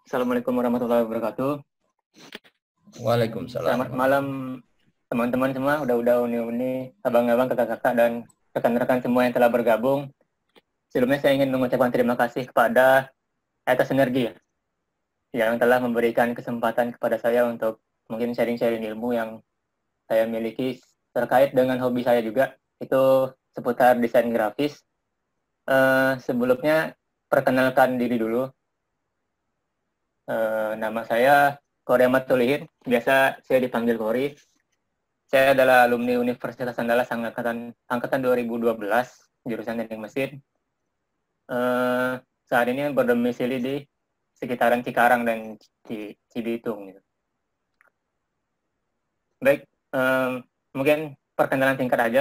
Assalamualaikum warahmatullahi wabarakatuh. Waalaikumsalam. Selamat malam teman-teman semua, udah uni-uni, abang-abang, kakak-kakak, dan rekan-rekan semua yang telah bergabung. Sebelumnya saya ingin mengucapkan terima kasih kepada Etos Energi yang telah memberikan kesempatan kepada saya untuk mungkin sharing-sharing ilmu yang saya miliki terkait dengan hobi saya juga, itu seputar desain grafis. Sebelumnya perkenalkan diri dulu. Nama saya Kori Ahmad Tulihin, biasa saya dipanggil Kori. Saya adalah alumni Universitas Andalas angkatan 2012, jurusan Teknik Mesin. Saat ini berdomisili di sekitaran Cikarang dan Cibitung. Gitu. Baik, mungkin perkenalan singkat aja.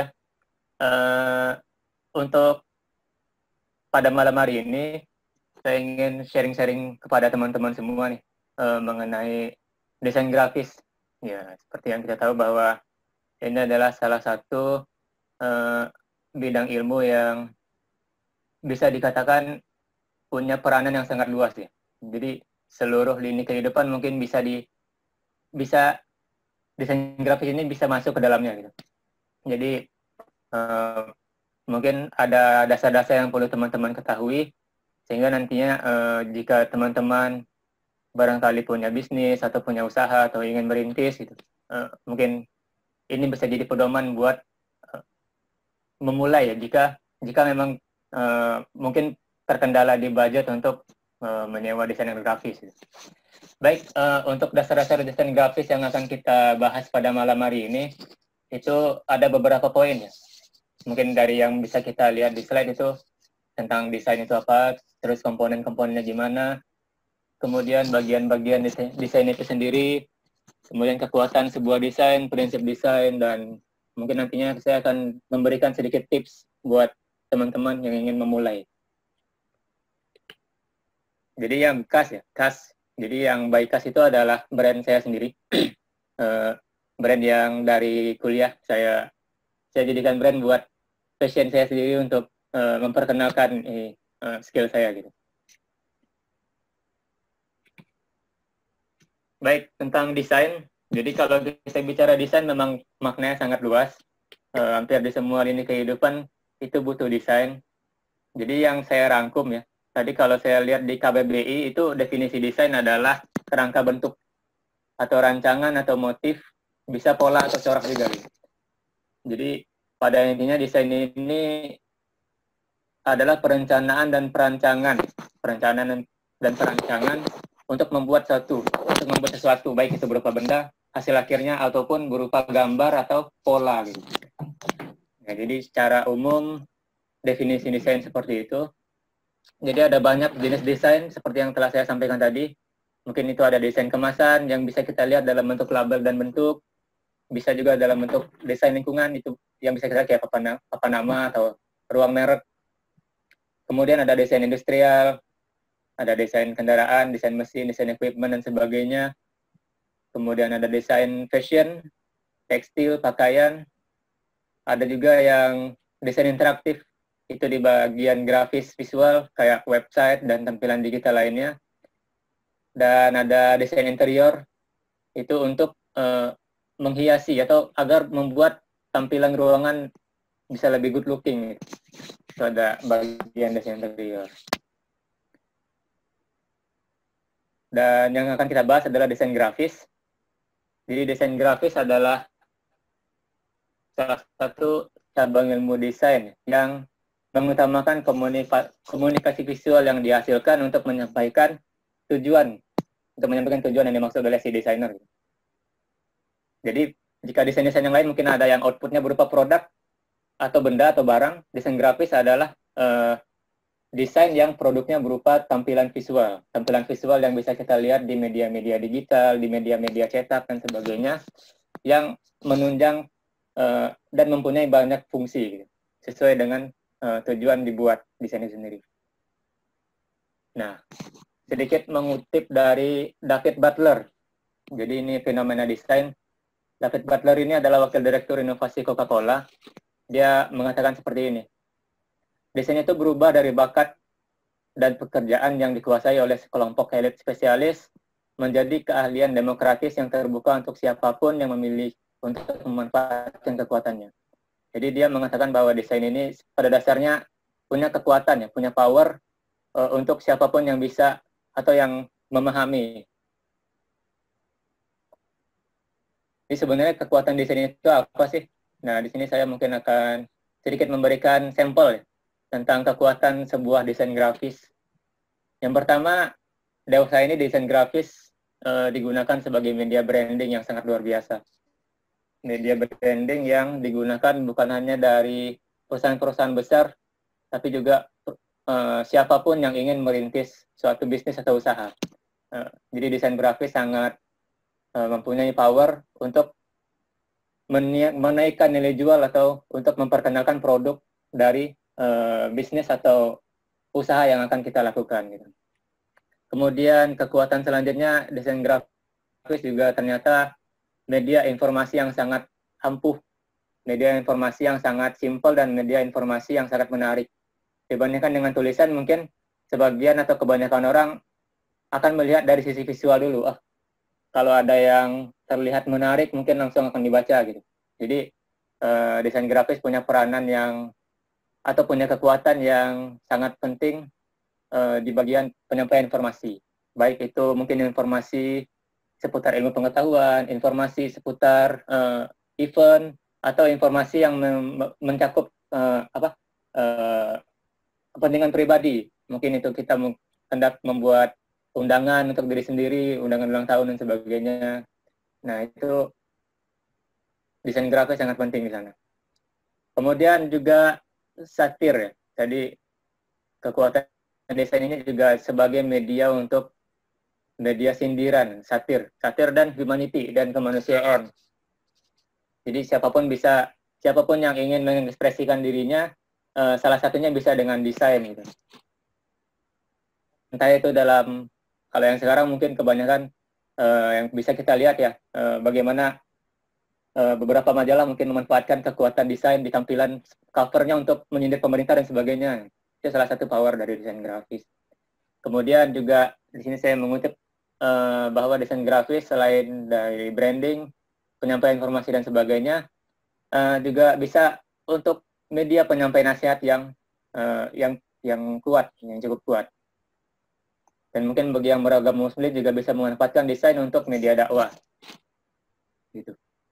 Untuk pada malam hari ini, saya ingin sharing-sharing kepada teman-teman semua nih mengenai desain grafis. Ya, seperti yang kita tahu bahwa ini adalah salah satu bidang ilmu yang bisa dikatakan punya peranan yang sangat luas ya. Jadi seluruh lini kehidupan mungkin bisa desain grafis ini bisa masuk ke dalamnya gitu. Jadi mungkin ada dasar-dasar yang perlu teman-teman ketahui sehingga nantinya jika teman-teman barangkali punya bisnis atau punya usaha atau ingin merintis gitu, mungkin ini bisa jadi pedoman buat memulai ya jika memang mungkin terkendala di budget untuk menyewa desainer grafis. Baik, untuk dasar-dasar desain grafis yang akan kita bahas pada malam hari ini itu ada beberapa poin ya. Mungkin dari yang bisa kita lihat di slide itu tentang desain itu apa, terus komponen-komponennya gimana, kemudian bagian-bagian desain itu sendiri, kemudian kekuatan sebuah desain, prinsip desain, dan mungkin nantinya saya akan memberikan sedikit tips buat teman-teman yang ingin memulai. Jadi yang KAS ya, KAS. Jadi yang by KAS itu adalah brand saya sendiri. Brand yang dari kuliah saya jadikan brand buat passion saya sendiri untuk memperkenalkan skill saya gitu. Baik, tentang desain. Jadi kalau kita bicara desain memang maknanya sangat luas. Hampir di semua lini kehidupan itu butuh desain. Jadi yang saya rangkum ya, tadi kalau saya lihat di KBBI itu definisi desain adalah kerangka bentuk atau rancangan atau motif, bisa pola atau corak juga. Jadi pada intinya desain ini adalah perencanaan dan perancangan untuk membuat sesuatu, baik itu berupa benda, hasil akhirnya ataupun berupa gambar atau pola gitu. Nah, jadi secara umum definisi desain seperti itu. Jadi ada banyak jenis desain seperti yang telah saya sampaikan tadi. Mungkin itu ada desain kemasan yang bisa kita lihat dalam bentuk label dan bentuk. Bisa juga dalam bentuk desain lingkungan, itu yang bisa kita lihat kayak papan nama atau ruang merek. Kemudian ada desain industrial, ada desain kendaraan, desain mesin, desain equipment, dan sebagainya. Kemudian ada desain fashion, tekstil, pakaian. Ada juga yang desain interaktif, itu di bagian grafis visual kayak website dan tampilan digital lainnya. Dan ada desain interior, itu untuk menghiasi atau agar membuat tampilan ruangan bisa lebih good looking. Itu ada bagian desain interior. Dan yang akan kita bahas adalah desain grafis. Jadi desain grafis adalah salah satu cabang ilmu desain yang mengutamakan komunikasi visual yang dihasilkan untuk menyampaikan tujuan yang dimaksud oleh si desainer. Jadi jika desain-desain yang lain mungkin ada yang outputnya berupa produk atau benda atau barang, desain grafis adalah desain yang produknya berupa tampilan visual yang bisa kita lihat di media-media digital, di media-media cetak dan sebagainya, yang menunjang dan mempunyai banyak fungsi sesuai dengan tujuan dibuat desain itu sendiri. Nah, sedikit mengutip dari David Butler. Jadi ini fenomena desain. David Butler ini adalah wakil direktur inovasi Coca-Cola. Dia mengatakan seperti ini. Desain itu berubah dari bakat dan pekerjaan yang dikuasai oleh sekelompok elit spesialis menjadi keahlian demokratis yang terbuka untuk siapapun yang memilih untuk memanfaatkan kekuatannya. Jadi dia mengatakan bahwa desain ini pada dasarnya punya kekuatan, ya, punya power untuk siapapun yang bisa atau yang memahami. Jadi sebenarnya kekuatan desain itu apa sih? Nah, di sini saya mungkin akan sedikit memberikan sampel, ya, tentang kekuatan sebuah desain grafis. Yang pertama, Dewasa ini desain grafis digunakan sebagai media branding yang sangat luar biasa. Media branding yang digunakan bukan hanya dari perusahaan-perusahaan besar, tapi juga siapapun yang ingin merintis suatu bisnis atau usaha. Jadi desain grafis sangat mempunyai power untuk menaikkan nilai jual atau untuk memperkenalkan produk dari bisnis atau usaha yang akan kita lakukan. Gitu. Kemudian kekuatan selanjutnya, desain grafis juga ternyata media informasi yang sangat ampuh, media informasi yang sangat simpel, dan media informasi yang sangat menarik. Dibandingkan dengan tulisan, mungkin sebagian atau kebanyakan orang akan melihat dari sisi visual dulu. Kalau ada yang terlihat menarik, mungkin langsung akan dibaca gitu. Jadi desain grafis punya peranan yang atau punya kekuatan yang sangat penting di bagian penyampaian informasi. Baik itu mungkin informasi seputar ilmu pengetahuan, informasi seputar event, atau informasi yang mencakup kepentingan pribadi. Mungkin itu kita hendak membuat undangan untuk diri sendiri, undangan ulang tahun dan sebagainya. Nah, itu desain grafis sangat penting di sana. Kemudian juga satir, ya. Jadi kekuatan desain ini juga sebagai media untuk media sindiran, satir dan humanity dan kemanusiaan. Jadi siapapun yang ingin mengekspresikan dirinya, salah satunya bisa dengan desain gitu. Entah itu dalam, kalau yang sekarang mungkin kebanyakan yang bisa kita lihat, ya, bagaimana beberapa majalah mungkin memanfaatkan kekuatan desain di tampilan covernya untuk menyindir pemerintah dan sebagainya. Itu salah satu power dari desain grafis. Kemudian juga di sini saya mengutip bahwa desain grafis selain dari branding, penyampaian informasi dan sebagainya, juga bisa untuk media penyampaian nasihat yang kuat, yang cukup kuat. Dan mungkin bagi yang beragama Muslim juga bisa memanfaatkan desain untuk media dakwah. Gitu.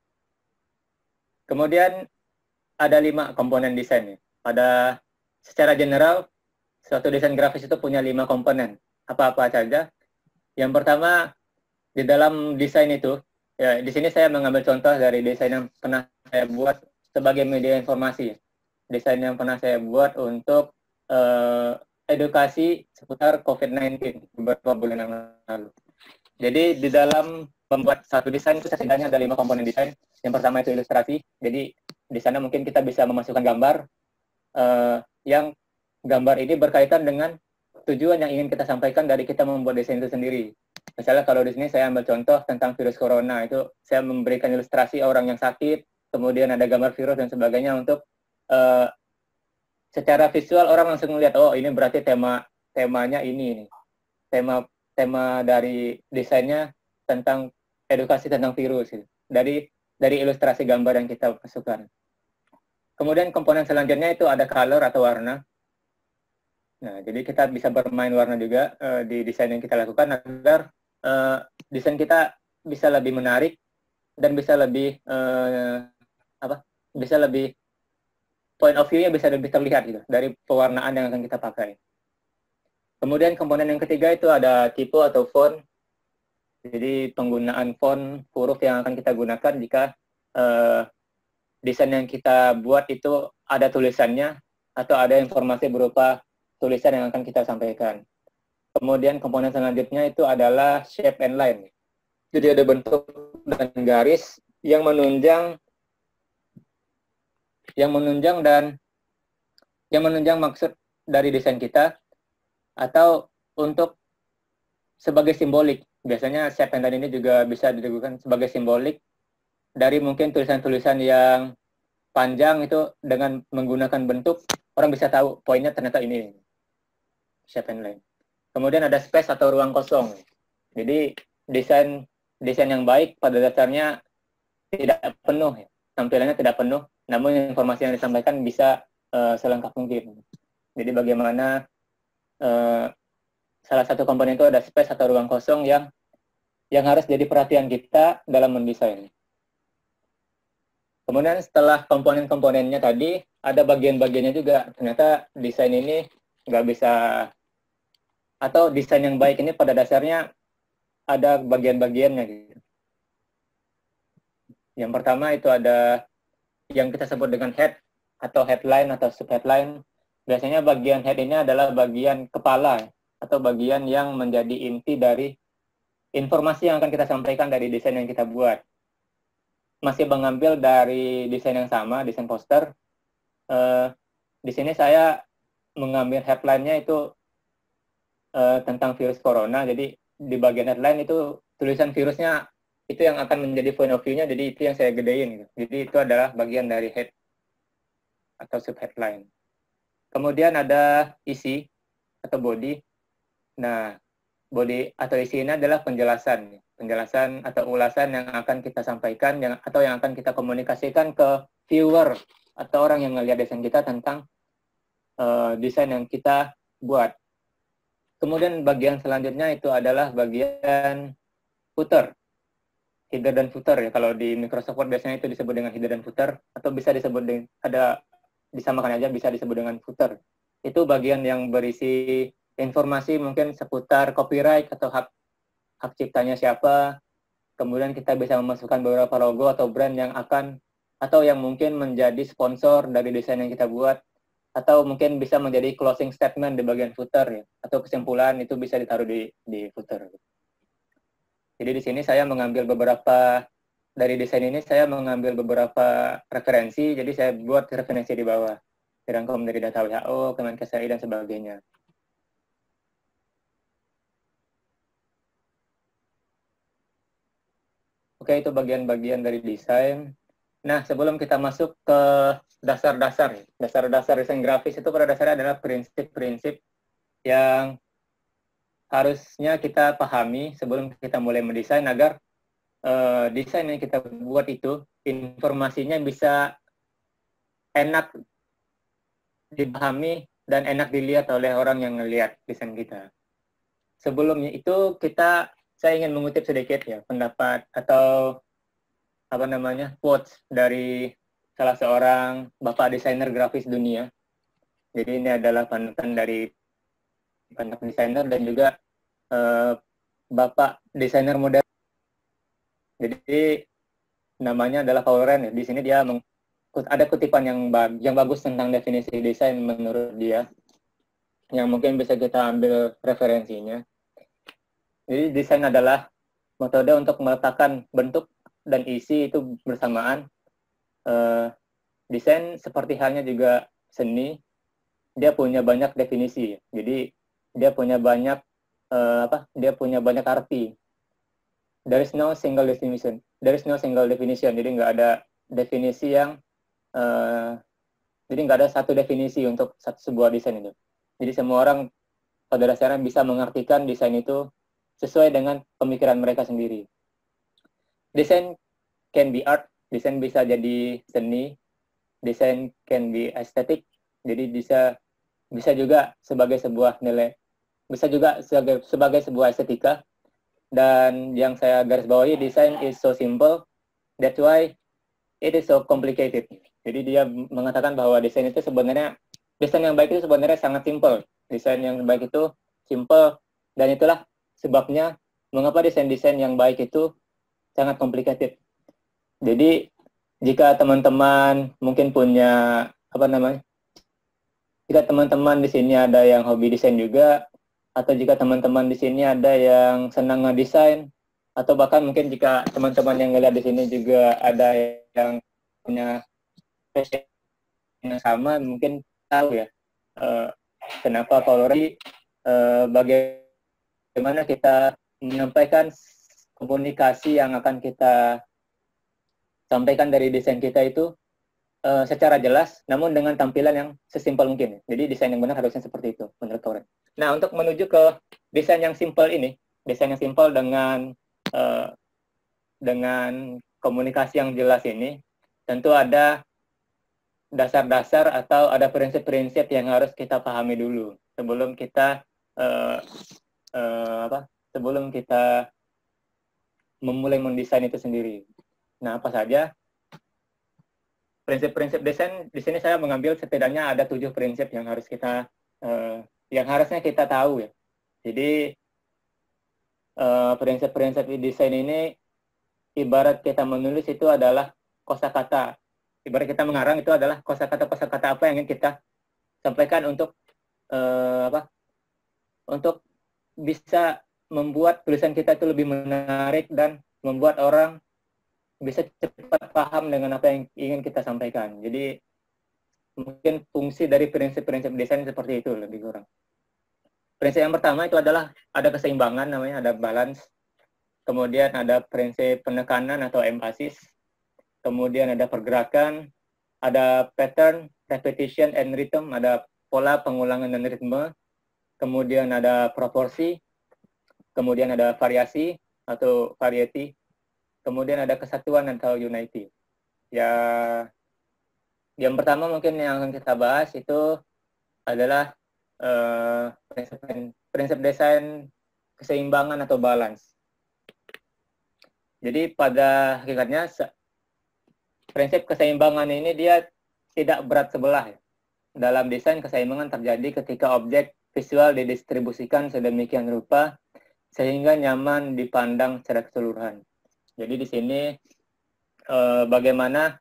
Kemudian ada 5 komponen desain. Pada secara general, suatu desain grafis itu punya 5 komponen. Apa-apa saja. Yang pertama, di dalam desain itu, ya, di sini saya mengambil contoh dari desain yang pernah saya buat sebagai media informasi. Desain yang pernah saya buat untuk edukasi seputar COVID-19 beberapa bulan yang lalu. Jadi di dalam membuat satu desain itu setidaknya ada 5 komponen desain. Yang pertama itu ilustrasi. Jadi di sana mungkin kita bisa memasukkan gambar yang gambar ini berkaitan dengan tujuan yang ingin kita sampaikan dari kita membuat desain itu sendiri. Misalnya kalau di sini saya ambil contoh tentang virus corona, itu saya memberikan ilustrasi orang yang sakit, kemudian ada gambar virus dan sebagainya untuk secara visual orang langsung melihat, oh ini berarti temanya ini. Tema dari desainnya tentang edukasi tentang virus gitu. Dari ilustrasi gambar yang kita masukkan. Kemudian komponen selanjutnya itu ada color atau warna. Nah, jadi kita bisa bermain warna juga di desain yang kita lakukan agar desain kita bisa lebih menarik dan bisa lebih bisa lebih point of view-nya bisa lebih terlihat gitu dari pewarnaan yang akan kita pakai. Kemudian komponen yang ketiga itu ada tipe atau font. Jadi penggunaan font huruf yang akan kita gunakan jika desain yang kita buat itu ada tulisannya atau ada informasi berupa tulisan yang akan kita sampaikan. Kemudian komponen selanjutnya itu adalah shape and line. Jadi ada bentuk dan garis yang menunjang maksud dari desain kita atau untuk sebagai simbolik. Biasanya shape and line ini juga bisa digunakan sebagai simbolik dari mungkin tulisan-tulisan yang panjang itu dengan menggunakan bentuk, orang bisa tahu poinnya ternyata ini. shape and line. Kemudian ada space atau ruang kosong. Jadi desain yang baik pada dasarnya tidak penuh, tampilannya tidak penuh, namun informasi yang disampaikan bisa selengkap mungkin. Jadi bagaimana salah satu komponen itu ada space atau ruang kosong yang harus jadi perhatian kita dalam mendesain. Kemudian setelah komponen-komponennya tadi, ada bagian-bagiannya juga. Ternyata desain ini nggak bisa, atau desain yang baik ini pada dasarnya ada bagian-bagiannya gitu. Yang pertama itu ada yang kita sebut dengan head atau headline atau subheadline. Biasanya bagian head ini adalah bagian kepala atau bagian yang menjadi inti dari informasi yang akan kita sampaikan dari desain yang kita buat. Masih mengambil dari desain yang sama, desain poster. Di sini saya mengambil headline-nya itu tentang virus corona. Jadi di bagian headline itu tulisan virusnya itu yang akan menjadi point of view-nya, jadi itu yang saya gedein gitu. Jadi itu adalah bagian dari head atau subheadline. Kemudian ada isi atau body. Nah, body atau isi ini adalah penjelasan atau ulasan yang akan kita sampaikan atau yang akan kita komunikasikan ke viewer atau orang yang melihat desain kita tentang desain yang kita buat. Kemudian bagian selanjutnya itu adalah bagian footer, header dan footer ya. Kalau di Microsoft Word biasanya itu disebut dengan header dan footer, atau bisa disebut dengan disamakan aja, bisa disebut dengan footer. Itu bagian yang berisi informasi mungkin seputar copyright atau hak ciptanya siapa. Kemudian kita bisa memasukkan beberapa logo atau brand yang akan atau yang mungkin menjadi sponsor dari desain yang kita buat, atau mungkin bisa menjadi closing statement di bagian footer ya, atau kesimpulan itu bisa ditaruh di footer. Jadi di sini saya mengambil beberapa dari desain ini, saya mengambil beberapa referensi, jadi saya buat referensi di bawah, dirangkum dari data WHO, Kemenkes RI dan sebagainya. Oke, itu bagian-bagian dari desain. Nah, sebelum kita masuk ke dasar-dasar desain grafis, itu pada dasarnya adalah prinsip-prinsip yang harusnya kita pahami sebelum kita mulai mendesain agar desain yang kita buat itu informasinya bisa enak dipahami dan enak dilihat oleh orang yang melihat desain kita. Sebelumnya itu saya ingin mengutip sedikit ya pendapat atau quotes dari salah seorang bapak desainer grafis dunia. Jadi ini adalah panutan dari banyak desainer dan juga bapak desainer modern. Jadi namanya adalah Paul Rand. Di sini dia ada kutipan yang bagus tentang definisi desain menurut dia, yang mungkin bisa kita ambil referensinya. Jadi desain adalah metode untuk meletakkan bentuk dan isi itu bersamaan. Desain seperti halnya juga seni, dia punya banyak definisi. Jadi dia punya banyak arti. There is no single definition. Jadi nggak ada definisi yang jadi nggak ada satu definisi untuk sebuah desain itu. Jadi semua orang pada dasarnya bisa mengartikan desain itu sesuai dengan pemikiran mereka sendiri. Desain can be art, desain bisa jadi seni, desain can be aesthetic, jadi bisa juga sebagai sebuah nilai, bisa juga sebagai sebuah estetika. Dan yang saya garis bawahi, desain is so simple, that's why it is so complicated. Jadi dia mengatakan bahwa desain yang baik itu sebenarnya sangat simple. Desain yang baik itu simple, dan itulah sebabnya mengapa desain-desain yang baik itu sangat complicated. Jadi jika teman-teman mungkin punya jika teman-teman di sini ada yang hobi desain juga, atau jika teman-teman di sini ada yang senang ngedesain, atau bahkan mungkin jika teman-teman yang ngeliat di sini juga ada yang punya passion yang sama, mungkin tahu ya kenapa Polri bagaimana kita menyampaikan komunikasi yang akan kita sampaikan dari desain kita itu secara jelas, namun dengan tampilan yang sesimpel mungkin. Jadi desain yang benar harusnya seperti itu menurut Tauren. Nah, untuk menuju ke desain yang simpel ini, desain yang simpel dengan komunikasi yang jelas ini, tentu ada dasar-dasar atau ada prinsip-prinsip yang harus kita pahami dulu sebelum kita sebelum kita memulai mendesain itu sendiri. Nah, apa saja prinsip-prinsip desain? Di sini saya mengambil setidaknya ada 7 prinsip yang harus kita yang harusnya kita tahu ya. Jadi prinsip-prinsip desain ini ibarat kita menulis itu adalah kosakata. Ibarat kita mengarang itu adalah kosakata apa yang ingin kita sampaikan untuk untuk bisa membuat tulisan kita itu lebih menarik dan membuat orang bisa cepat paham dengan apa yang ingin kita sampaikan. Jadi mungkin fungsi dari prinsip-prinsip desain seperti itu lebih kurang. Prinsip yang pertama itu adalah ada keseimbangan, namanya ada balance. Kemudian ada prinsip penekanan atau emphasis. Kemudian ada pergerakan, ada pattern, repetition, and rhythm, ada pola, pengulangan, dan ritme. Kemudian ada proporsi, kemudian ada variasi atau variety, kemudian ada kesatuan atau unity. Ya, yang pertama mungkin yang akan kita bahas itu adalah prinsip desain keseimbangan atau balance. Jadi pada hakikatnya prinsip keseimbangan ini dia tidak berat sebelah. Dalam desain keseimbangan terjadi ketika objek visual didistribusikan sedemikian rupa sehingga nyaman dipandang secara keseluruhan. Jadi di sini bagaimana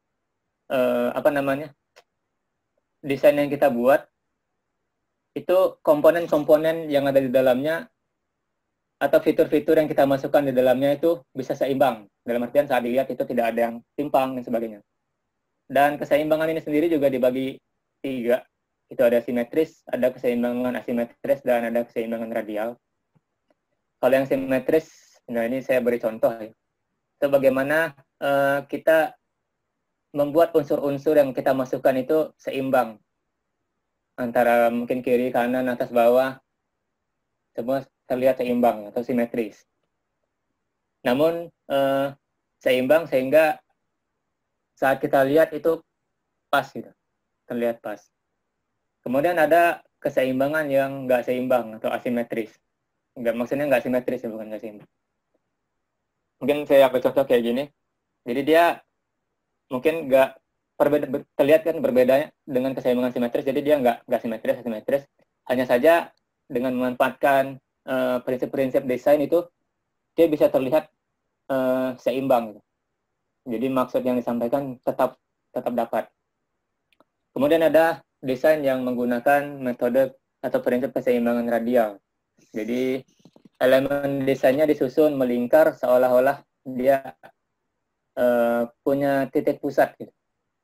desain yang kita buat itu komponen-komponen yang ada di dalamnya atau fitur-fitur yang kita masukkan di dalamnya itu bisa seimbang. Dalam artian saat dilihat itu tidak ada yang timpang dan sebagainya. Dan keseimbangan ini sendiri juga dibagi 3. Itu ada simetris, ada keseimbangan asimetris, dan ada keseimbangan radial. Kalau yang simetris, nah ini saya beri contoh ya. Itu bagaimana kita membuat unsur-unsur yang kita masukkan itu seimbang. Antara mungkin kiri, kanan, atas, bawah, semua terlihat seimbang atau simetris. Namun seimbang sehingga saat kita lihat itu pas gitu, terlihat pas. Kemudian ada keseimbangan yang nggak seimbang atau asimetris. Maksudnya nggak simetris ya, bukan nggak seimbang. Mungkin saya ambil contoh kayak gini. Jadi dia mungkin nggak terlihat kan berbedanya dengan keseimbangan simetris. Jadi dia nggak simetris, asimetris. Hanya saja dengan memanfaatkan prinsip-prinsip desain itu dia bisa terlihat seimbang. Gitu. Jadi maksud yang disampaikan tetap dapat. Kemudian ada desain yang menggunakan metode atau prinsip keseimbangan radial. Jadi elemen desainnya disusun melingkar seolah-olah dia punya titik pusat. Gitu.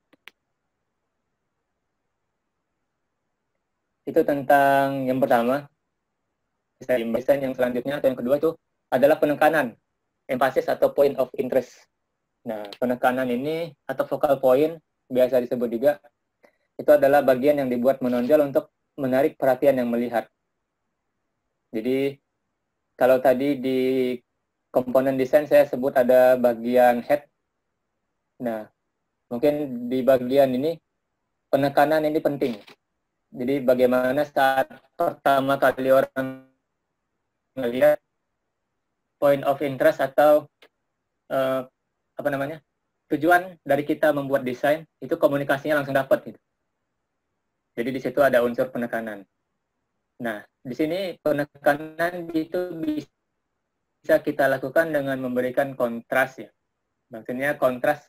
Itu tentang yang pertama. Desain yang selanjutnya atau yang kedua itu adalah penekanan, emphasis atau point of interest. Nah, penekanan ini atau focal point biasa disebut juga itu adalah bagian yang dibuat menonjol untuk menarik perhatian yang melihat. Jadi kalau tadi di komponen desain saya sebut ada bagian head. Nah, mungkin di bagian ini penekanan ini penting. Jadi bagaimana saat pertama kali orang melihat point of interest atau tujuan dari kita membuat desain itu komunikasinya langsung dapat gitu. Jadi di situ ada unsur penekanan. Nah, di sini penekanan itu bisa kita lakukan dengan memberikan kontras ya. Maksudnya kontras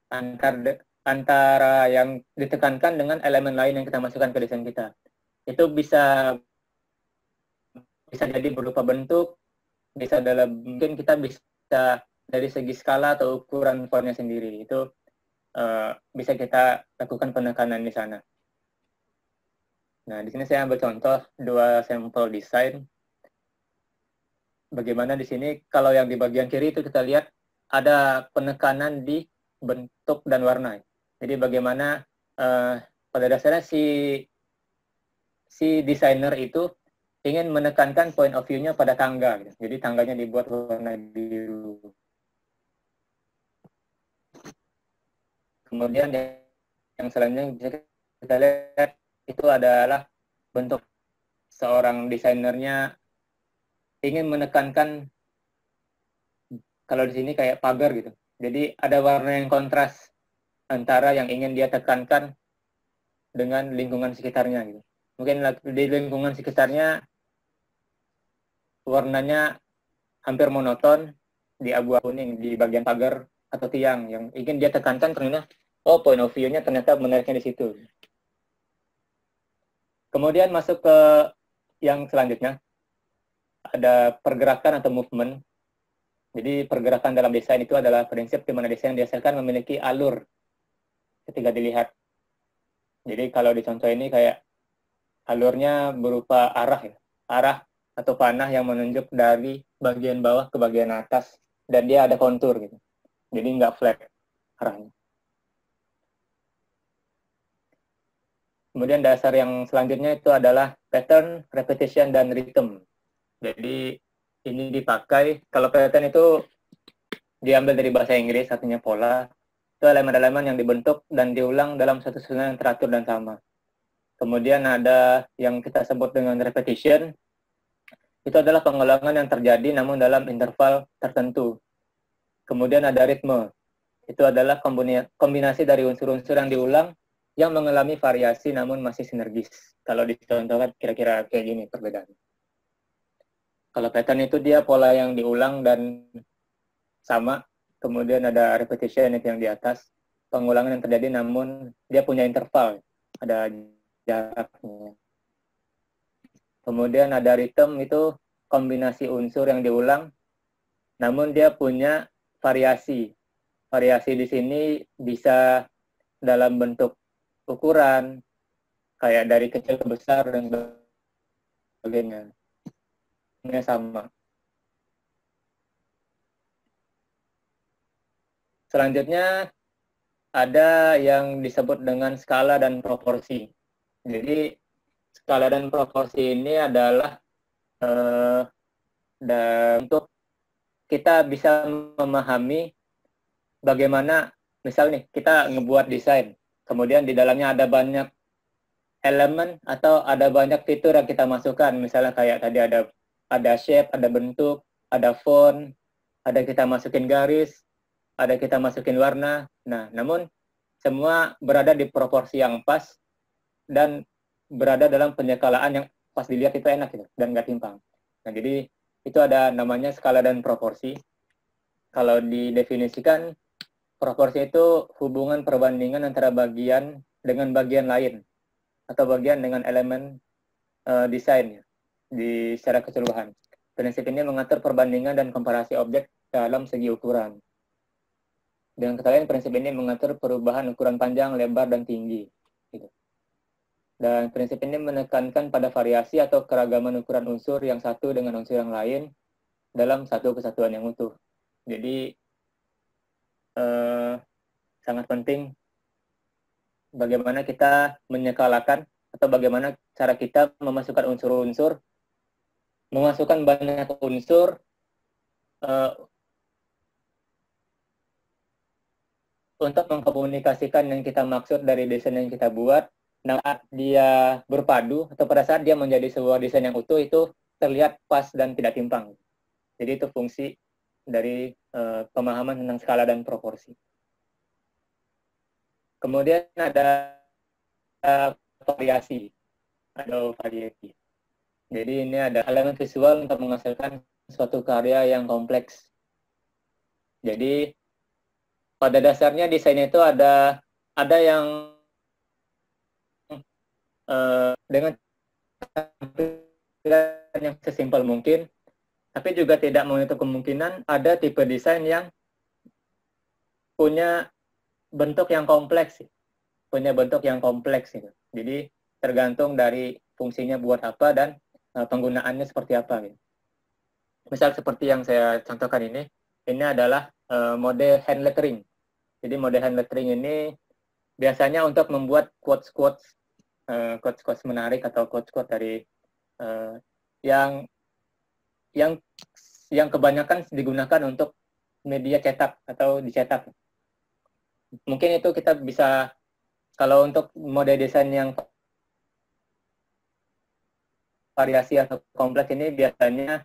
antara yang ditekankan dengan elemen lain yang kita masukkan ke desain kita. Itu bisa jadi berupa bentuk, mungkin kita bisa dari segi skala atau ukuran fontnya sendiri. Itu bisa kita lakukan penekanan di sana. Nah, di sini saya ambil contoh 2 sampel desain. Bagaimana di sini kalau yang di bagian kiri itu kita lihat ada penekanan di bentuk dan warna. Jadi bagaimana pada dasarnya si desainer itu ingin menekankan point of view-nya pada tangga. Gitu. Jadi tangganya dibuat warna biru. Kemudian yang selanjutnya bisa kita lihat itu adalah bentuk seorang desainernya ingin menekankan, kalau di sini kayak pagar gitu. Jadi ada warna yang kontras antara yang ingin dia tekankan dengan lingkungan sekitarnya gitu. Mungkin di lingkungan sekitarnya warnanya hampir monoton, di abu-abu kuning di bagian pagar atau tiang yang ingin dia tekankan ternyata point of view-nya ternyata menariknya di situ. Kemudian masuk ke yang selanjutnya, ada pergerakan atau movement. Jadi pergerakan dalam desain itu adalah prinsip di mana desain dihasilkan memiliki alur ketika dilihat. Jadi kalau di contoh ini kayak alurnya berupa arah ya, arah atau panah yang menunjuk dari bagian bawah ke bagian atas dan dia ada kontur gitu. Jadi nggak flat arahnya. Kemudian dasar yang selanjutnya itu adalah pattern, repetition, dan rhythm. Jadi ini dipakai, kalau pattern itu diambil dari bahasa Inggris, artinya pola. Itu elemen-elemen yang dibentuk dan diulang dalam satu susunan yang teratur dan sama. Kemudian ada yang kita sebut dengan repetition. Itu adalah pengulangan yang terjadi namun dalam interval tertentu. Kemudian ada ritme. Itu adalah kombinasi dari unsur-unsur yang diulang yang mengalami variasi namun masih sinergis. Kalau dicontohkan kira-kira kayak gini perbedaannya. Kalau pattern itu dia pola yang diulang dan sama. Kemudian ada repetition itu yang di atas. Pengulangan yang terjadi namun dia punya interval. Ada jaraknya. Kemudian ada rhythm itu kombinasi unsur yang diulang namun dia punya variasi. Variasi di sini bisa dalam bentuk ukuran, kayak dari kecil ke besar dan sebagainya. Ini sama. Selanjutnya ada yang disebut dengan skala dan proporsi. Jadi skala dan proporsi ini adalah untuk kita bisa memahami bagaimana, misal nih kita ngebuat desain, kemudian di dalamnya ada banyak elemen atau ada banyak fitur yang kita masukkan, misalnya kayak tadi ada shape, ada bentuk, ada font, ada kita masukin garis, ada kita masukin warna. Nah, namun semua berada di proporsi yang pas dan berada dalam penyekalaan yang pas dilihat itu enak gitu dan nggak timpang. Nah, jadi itu ada namanya skala dan proporsi. Kalau didefinisikan, proporsi itu hubungan perbandingan antara bagian dengan bagian lain atau bagian dengan elemen desain di secara keseluruhan. Prinsip ini mengatur perbandingan dan komparasi objek dalam segi ukuran. Dengan kata lain, prinsip ini mengatur perubahan ukuran panjang, lebar, dan tinggi. Gitu. Dan prinsip ini menekankan pada variasi atau keragaman ukuran unsur yang satu dengan unsur yang lain dalam satu kesatuan yang utuh. Jadi, sangat penting bagaimana kita menyekalakan atau bagaimana cara kita memasukkan unsur-unsur, memasukkan banyak unsur untuk mengkomunikasikan yang kita maksud dari desain yang kita buat. Nah, saat dia berpadu atau pada saat dia menjadi sebuah desain yang utuh itu terlihat pas dan tidak timpang. Jadi itu fungsi dari pemahaman tentang skala dan proporsi. Kemudian ada variasi atau variety. Jadi ini ada elemen visual untuk menghasilkan suatu karya yang kompleks. Jadi pada dasarnya desain itu ada yang dengan yang sesimpel mungkin, tapi juga tidak menutup kemungkinan ada tipe desain yang punya bentuk yang kompleks, gitu. Jadi tergantung dari fungsinya buat apa dan penggunaannya seperti apa. Gitu. Misal seperti yang saya contohkan ini adalah mode hand lettering. Jadi mode hand lettering ini biasanya untuk membuat quotes-quotes menarik atau quotes-quotes dari yang kebanyakan digunakan untuk media cetak atau dicetak. Mungkin itu kita bisa, kalau untuk mode desain yang variasi atau kompleks ini biasanya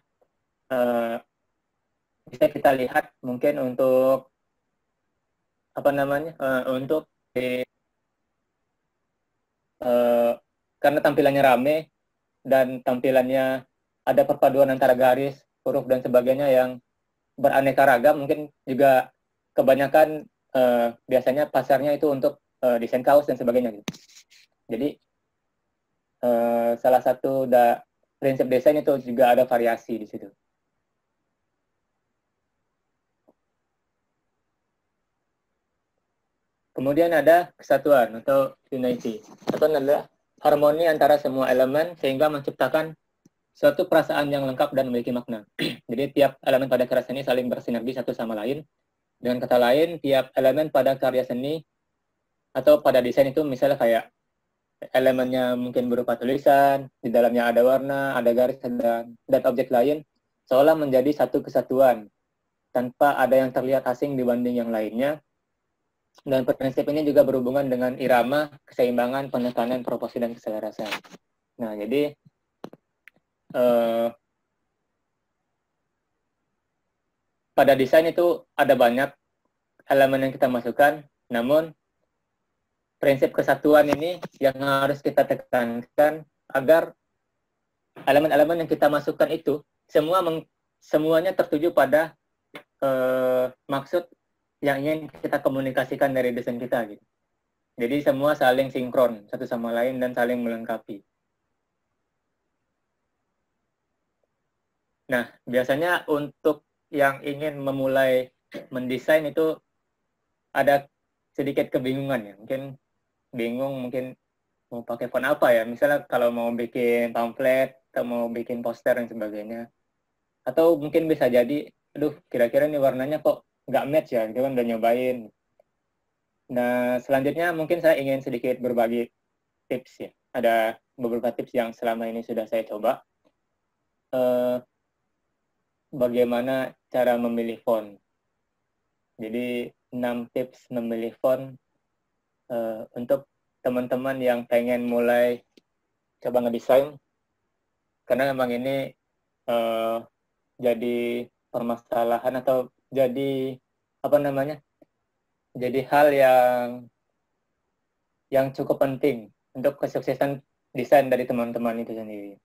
bisa kita lihat mungkin untuk untuk karena tampilannya rame dan tampilannya ada perpaduan antara garis, huruf dan sebagainya yang beraneka ragam, mungkin juga kebanyakan biasanya pasarnya itu untuk desain kaos dan sebagainya gitu. Jadi salah satu prinsip desain itu juga ada variasi di situ. Kemudian ada kesatuan atau unity. Kesatuan adalah harmoni antara semua elemen sehingga menciptakan suatu perasaan yang lengkap dan memiliki makna. Jadi tiap elemen pada karya seni saling bersinergi satu sama lain. Dengan kata lain, tiap elemen pada karya seni atau pada desain itu misalnya kayak elemennya mungkin berupa tulisan, di dalamnya ada warna, ada garis, dan objek lain, seolah menjadi satu kesatuan, tanpa ada yang terlihat asing dibanding yang lainnya. Dan prinsip ini juga berhubungan dengan irama, keseimbangan, penekanan, proporsi, dan keselarasan. Nah, jadi pada desain itu ada banyak elemen yang kita masukkan, namun prinsip kesatuan ini yang harus kita tekankan agar elemen-elemen yang kita masukkan itu semuanya tertuju pada maksud yang ingin kita komunikasikan dari desain kita gitu. Jadi semua saling sinkron satu sama lain dan saling melengkapi. Nah, biasanya untuk yang ingin memulai mendesain itu ada sedikit kebingungan ya. Mungkin bingung mungkin mau pakai font apa ya. Misalnya kalau mau bikin pamflet atau mau bikin poster dan sebagainya. Atau mungkin bisa jadi, aduh kira-kira ini warnanya kok nggak match ya, gitu kan udah nyobain. Nah, selanjutnya mungkin saya ingin sedikit berbagi tips ya. Ada beberapa tips yang selama ini sudah saya coba. Bagaimana cara memilih font. Jadi 6 tips memilih font untuk teman-teman yang pengen mulai coba ngedesain. Karena memang ini jadi permasalahan atau jadi jadi hal yang cukup penting untuk kesuksesan desain dari teman-teman itu sendiri.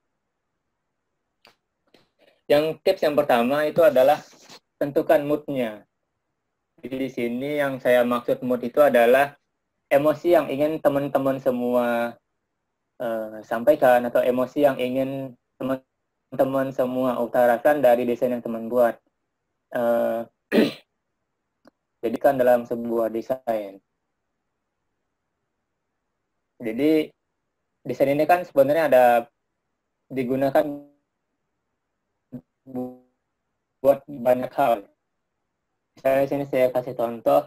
Yang tips yang pertama itu adalah tentukan mood-nya. Jadi di sini yang saya maksud mood itu adalah emosi yang ingin teman-teman semua sampaikan atau emosi yang ingin teman-teman semua utarakan dari desain yang teman buat. Jadikan dalam sebuah desain. Jadi desain ini kan sebenarnya ada digunakan buat banyak hal. Misalnya sini saya kasih contoh.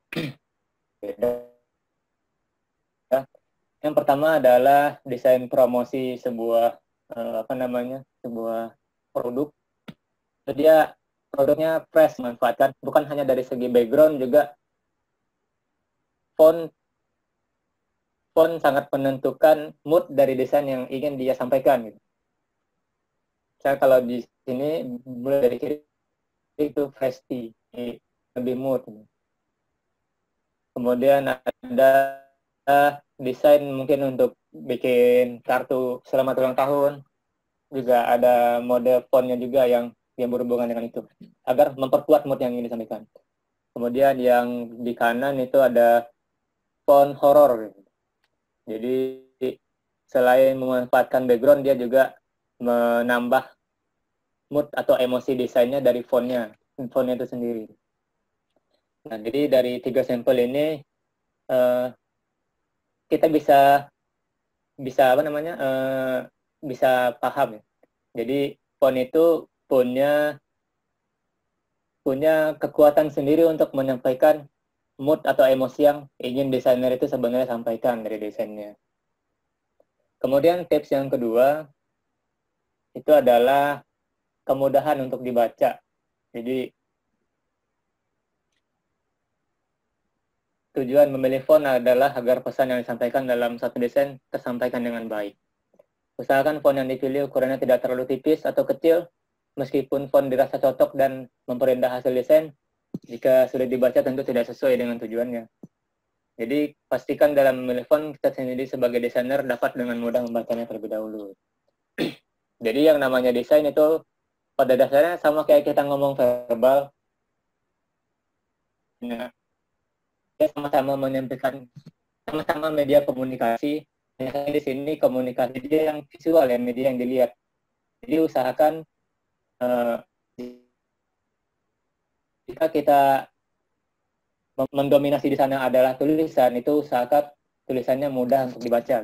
Yang pertama adalah desain promosi sebuah sebuah produk. Jadi dia produknya fresh, manfaatkan bukan hanya dari segi background, juga font sangat menentukan mood dari desain yang ingin dia sampaikan gitu. Saya kalau di sini mulai dari kiri itu freshy, lebih mood. Kemudian ada desain mungkin untuk bikin kartu selamat ulang tahun, juga ada mode fontnya juga yang berhubungan dengan itu, agar memperkuat mood yang ingin disampaikan. Kemudian yang di kanan itu ada font horor. Jadi selain memanfaatkan background, dia juga menambah mood atau emosi desainnya dari fontnya itu sendiri. Nah, jadi dari 3 sampel ini kita bisa bisa paham ya. Jadi font itu punya kekuatan sendiri untuk menyampaikan mood atau emosi yang ingin desainer itu sebenarnya sampaikan dari desainnya. Kemudian tips yang kedua itu adalah kemudahan untuk dibaca. Jadi tujuan memilih font adalah agar pesan yang disampaikan dalam satu desain tersampaikan dengan baik. Usahakan font yang dipilih ukurannya tidak terlalu tipis atau kecil, meskipun font dirasa cocok dan memperindah hasil desain, jika sulit dibaca tentu tidak sesuai dengan tujuannya. Jadi pastikan dalam memilih font kita sendiri sebagai desainer dapat dengan mudah membacanya terlebih dahulu. Jadi yang namanya desain itu pada dasarnya sama kayak kita ngomong verbal, ya, dia sama-sama menyampaikan, sama-sama media komunikasi. Hanya di sini komunikasi dia yang visual ya, media yang dilihat. Jadi usahakan jika kita mendominasi di sana adalah tulisan, itu usahakan tulisannya mudah untuk dibaca.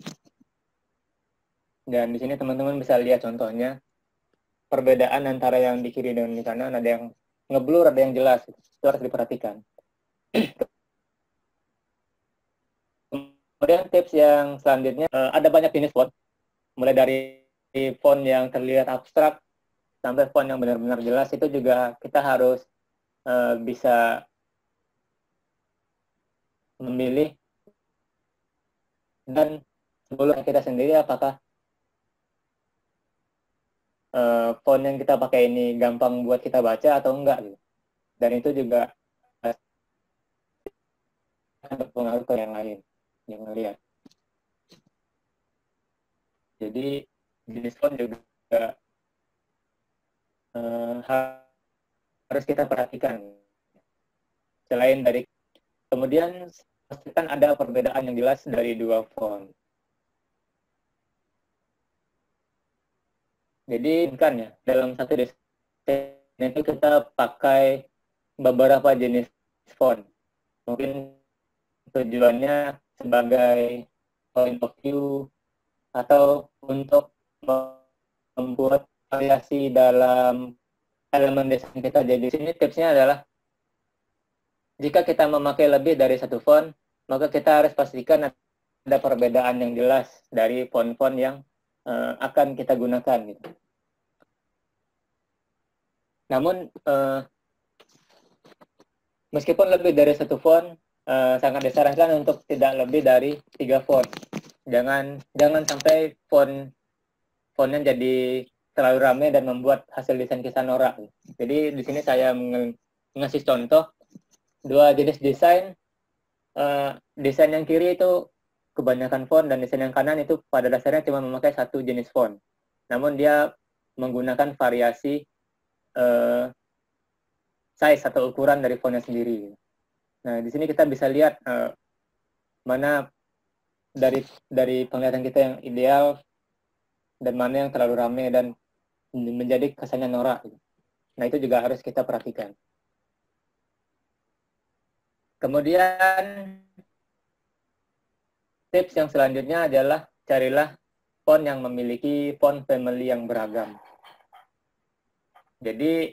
Dan di sini teman-teman bisa lihat contohnya perbedaan antara yang di kiri dan di kanan, ada yang ngeblur, ada yang jelas. Itu harus diperhatikan. Kemudian tips yang selanjutnya, ada banyak jenis font, mulai dari font yang terlihat abstrak sampai font yang benar-benar jelas. Itu juga kita harus bisa memilih, dan sebelum kita sendiri apakah font yang kita pakai ini gampang buat kita baca atau enggak gitu. Dan itu juga berpengaruh ke yang lain yang melihat. Jadi jenis font juga harus kita perhatikan. Selain dari, kemudian pastikan ada perbedaan yang jelas dari dua font. Jadi kan ya, dalam satu desain itu kita pakai beberapa jenis font. Mungkin tujuannya sebagai point of view atau untuk membuat variasi dalam elemen desain kita. Jadi di sini tipsnya adalah jika kita memakai lebih dari satu font, maka kita harus pastikan ada perbedaan yang jelas dari font-font yang akan kita gunakan gitu. Namun meskipun lebih dari satu font, sangat disarankan untuk tidak lebih dari 3 font. Jangan sampai fontnya jadi terlalu ramai dan membuat hasil desain kita norak. Jadi di sini saya ngasih contoh 2 jenis desain. Desain yang kiri itu kebanyakan font, dan desain yang kanan itu pada dasarnya cuma memakai satu jenis font. Namun dia menggunakan variasi size atau ukuran dari fontnya sendiri. Nah, di sini kita bisa lihat mana dari penglihatan kita yang ideal dan mana yang terlalu ramai dan menjadi kesannya norak. Nah, itu juga harus kita perhatikan. Kemudian tips yang selanjutnya adalah carilah font yang memiliki font family yang beragam. Jadi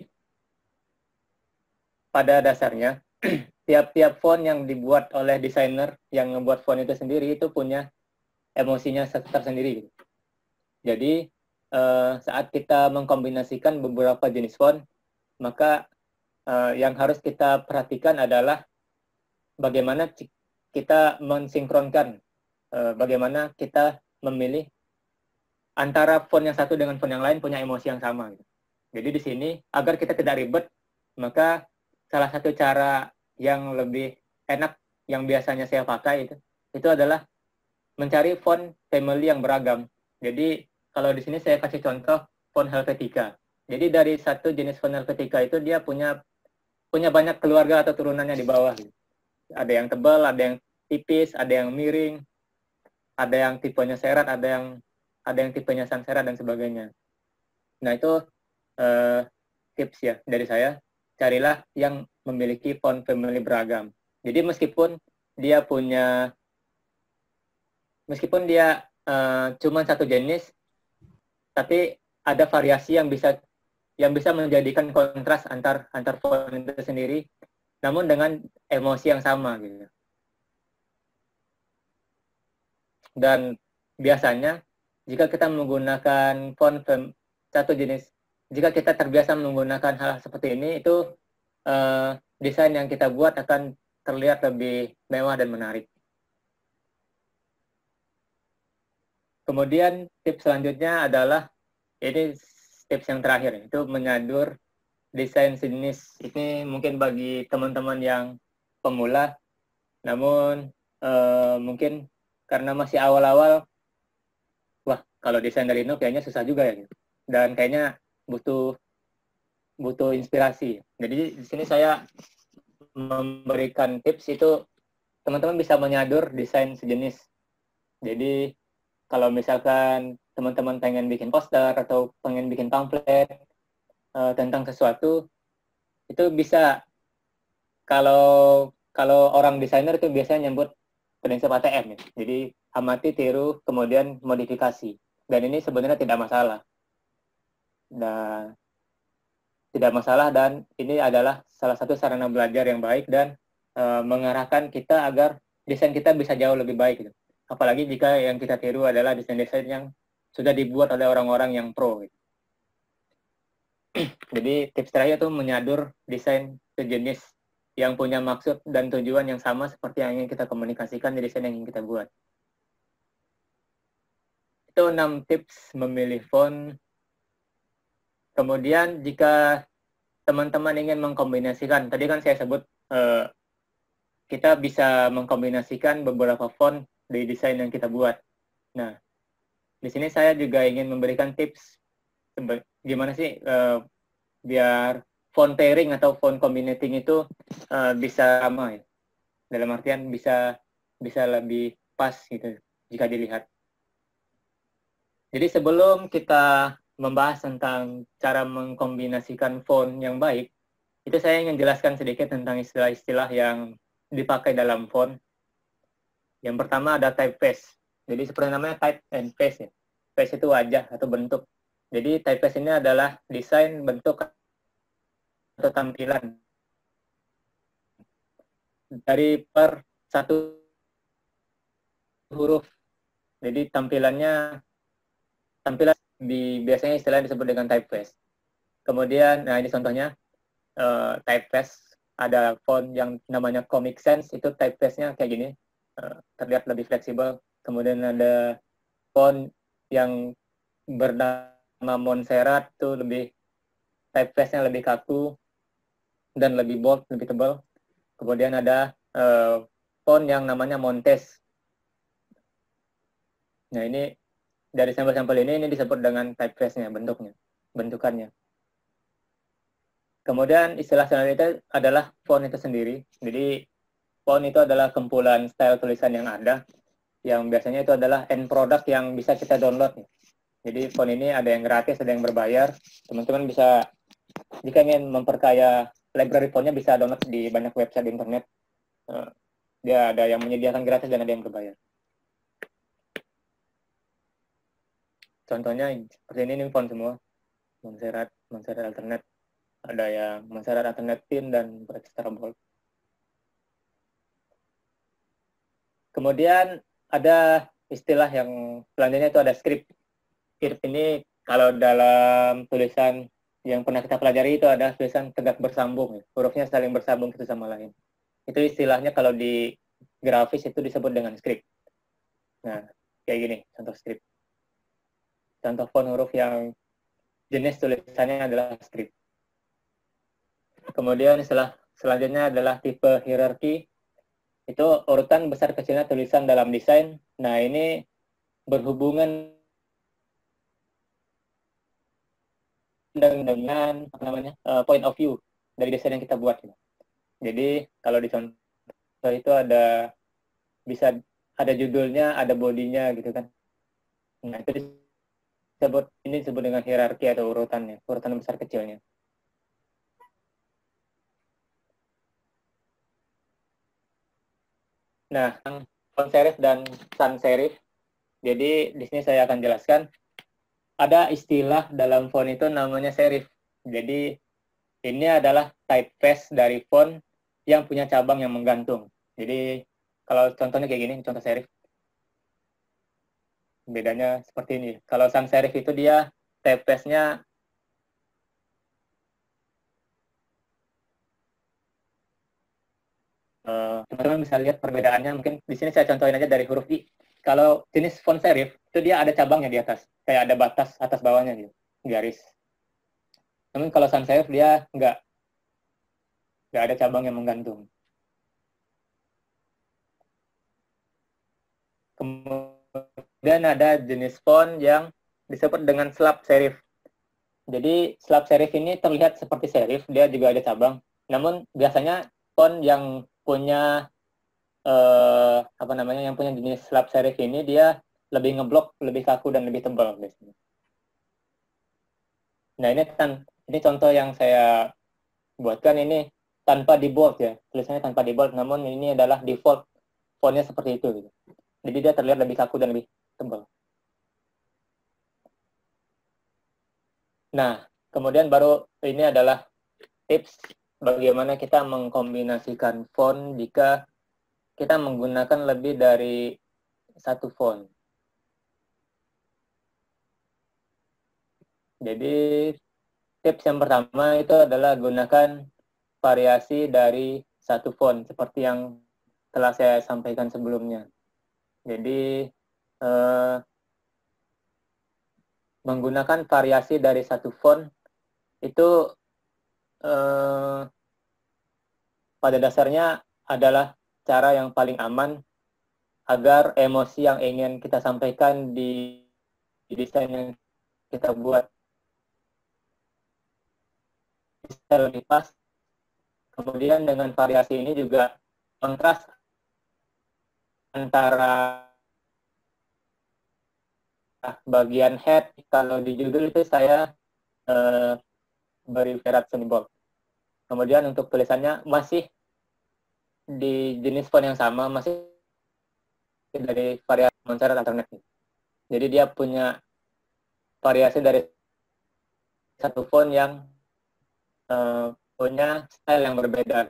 pada dasarnya tiap-tiap font yang dibuat oleh desainer yang membuat font itu sendiri itu punya emosinya tersendiri. Jadi saat kita mengkombinasikan beberapa jenis font, maka yang harus kita perhatikan adalah bagaimana kita mensinkronkan, bagaimana kita memilih antara font yang satu dengan font yang lain punya emosi yang sama. Jadi di sini agar kita tidak ribet, maka salah satu cara yang lebih enak yang biasanya saya pakai itu adalah mencari font family yang beragam. Jadi kalau di sini saya kasih contoh font Helvetica. Jadi dari satu jenis font Helvetica itu dia punya banyak keluarga atau turunannya di bawah. Ada yang tebal, ada yang tipis, ada yang miring, ada yang tipenya serat, ada yang tipenya sans serat dan sebagainya. Nah itu tips ya dari saya, carilah yang memiliki font family beragam. Jadi meskipun dia cuma satu jenis, tapi ada variasi yang bisa menjadikan kontras antar font itu sendiri, namun dengan emosi yang sama gitu. Dan biasanya jika kita menggunakan font satu jenis, jika kita terbiasa menggunakan hal seperti ini, itu desain yang kita buat akan terlihat lebih mewah dan menarik. Kemudian tips selanjutnya adalah, ini tips yang terakhir, itu menyadur desain sejenis. Ini mungkin bagi teman-teman yang pemula, namun mungkin karena masih awal-awal, wah kalau desain dari nol kayaknya susah juga ya, dan kayaknya butuh inspirasi. Jadi di sini saya memberikan tips itu, teman-teman bisa menyadur desain sejenis. Jadi kalau misalkan teman-teman pengen bikin poster atau pengen bikin pamflet tentang sesuatu, itu bisa, kalau orang desainer itu biasanya nyebut prinsip ATM ya. Jadi amati, tiru, kemudian modifikasi. Dan ini sebenarnya tidak masalah. Dan ini adalah salah satu sarana belajar yang baik dan mengarahkan kita agar desain kita bisa jauh lebih baik gitu. Apalagi jika yang kita tiru adalah desain-desain yang sudah dibuat oleh orang-orang yang pro gitu. Jadi tips terakhir itu menyadur desain sejenis yang punya maksud dan tujuan yang sama seperti yang ingin kita komunikasikan di desain yang ingin kita buat. Itu 6 tips memilih font. Kemudian jika teman-teman ingin mengkombinasikan, tadi kan saya sebut kita bisa mengkombinasikan beberapa font di desain yang kita buat. Nah, di sini saya juga ingin memberikan tips gimana sih biar font pairing atau font combinating itu bisa sama ya. Dalam artian bisa lebih pas gitu jika dilihat. Jadi sebelum kita membahas tentang cara mengkombinasikan font yang baik, itu saya ingin jelaskan sedikit tentang istilah-istilah yang dipakai dalam font. Yang pertama ada typeface. Jadi seperti namanya type and face ya. Face itu wajah atau bentuk. Jadi typeface ini adalah desain bentuk atau tampilan dari per satu huruf. Jadi tampilan biasanya istilahnya disebut dengan typeface. Kemudian, nah ini contohnya typeface, ada font yang namanya Comic Sans, itu typeface-nya kayak gini, terlihat lebih fleksibel. Kemudian ada font yang bernama Montserrat, itu lebih typeface-nya lebih kaku dan lebih bold, lebih tebal. Kemudian ada font yang namanya Montes. Nah ini dari sampel-sampel ini disebut dengan typeface-nya, bentukannya. Kemudian istilah selanjutnya adalah font itu sendiri. Jadi font itu adalah kumpulan style tulisan yang ada, yang biasanya itu adalah end product yang bisa kita download. Jadi font ini ada yang gratis, ada yang berbayar. Teman-teman bisa, jika ingin memperkaya library fontnya, bisa download di banyak website di internet. Dia ada yang menyediakan gratis dan ada yang berbayar. Contohnya seperti ini font semua. Montserrat Alternate. Ada yang Montserrat Alternate Thin dan Extra Bold. Kemudian ada istilah yang selanjutnya itu ada script. Script ini kalau dalam tulisan yang pernah kita pelajari itu ada tulisan tegak bersambung. Hurufnya saling bersambung satu sama lain. Itu istilahnya kalau di grafis itu disebut dengan script. Nah, kayak gini contoh script. Contoh font huruf yang jenis tulisannya adalah script. Kemudian selanjutnya adalah tipe hierarki. Itu urutan besar kecilnya tulisan dalam desain. Nah, ini berhubungan dengan point of view dari desain yang kita buat. Jadi kalau di contoh itu bisa ada judulnya, ada bodinya gitu kan. Nah, itu disebut dengan hierarki atau urutan besar kecilnya. Nah, font serif dan sans serif. Jadi di sini saya akan jelaskan. Ada istilah dalam font itu namanya serif. Jadi ini adalah typeface dari font yang punya cabang yang menggantung. Jadi kalau contohnya kayak gini, contoh serif, bedanya seperti ini. Kalau sans serif itu dia TPS-nya teman-teman bisa lihat perbedaannya. Mungkin di sini saya contohin aja dari huruf I. Kalau jenis font serif itu dia ada cabangnya di atas, kayak ada batas atas bawahnya gitu, garis. Namun kalau sans serif dia nggak ada cabang yang menggantung. Kemudian ada jenis font yang disebut dengan slab serif. Jadi slab serif ini terlihat seperti serif, dia juga ada cabang. Namun biasanya font yang punya apa namanya, yang punya jenis slab serif ini dia lebih ngeblok, lebih kaku dan lebih tebal biasanya. Nah ini contoh yang saya buatkan ini tanpa di bold ya, tulisannya tanpa di bold, namun ini adalah default fontnya seperti itu gitu. Jadi dia terlihat lebih kaku dan lebih tebal. Nah, kemudian baru ini adalah tips bagaimana kita mengkombinasikan font jika kita menggunakan lebih dari satu font. Jadi tips yang pertama itu adalah gunakan variasi dari satu font seperti yang telah saya sampaikan sebelumnya. Jadi menggunakan variasi dari satu font itu pada dasarnya adalah cara yang paling aman agar emosi yang ingin kita sampaikan di desain yang kita buat bisa lebih pas. Kemudian dengan variasi ini juga kontras antara bagian head, kalau di judul itu saya beri verat simbol. Kemudian untuk tulisannya masih di jenis font yang sama, masih dari variasi Montserrat alternatif. Jadi dia punya variasi dari satu font yang punya style yang berbeda.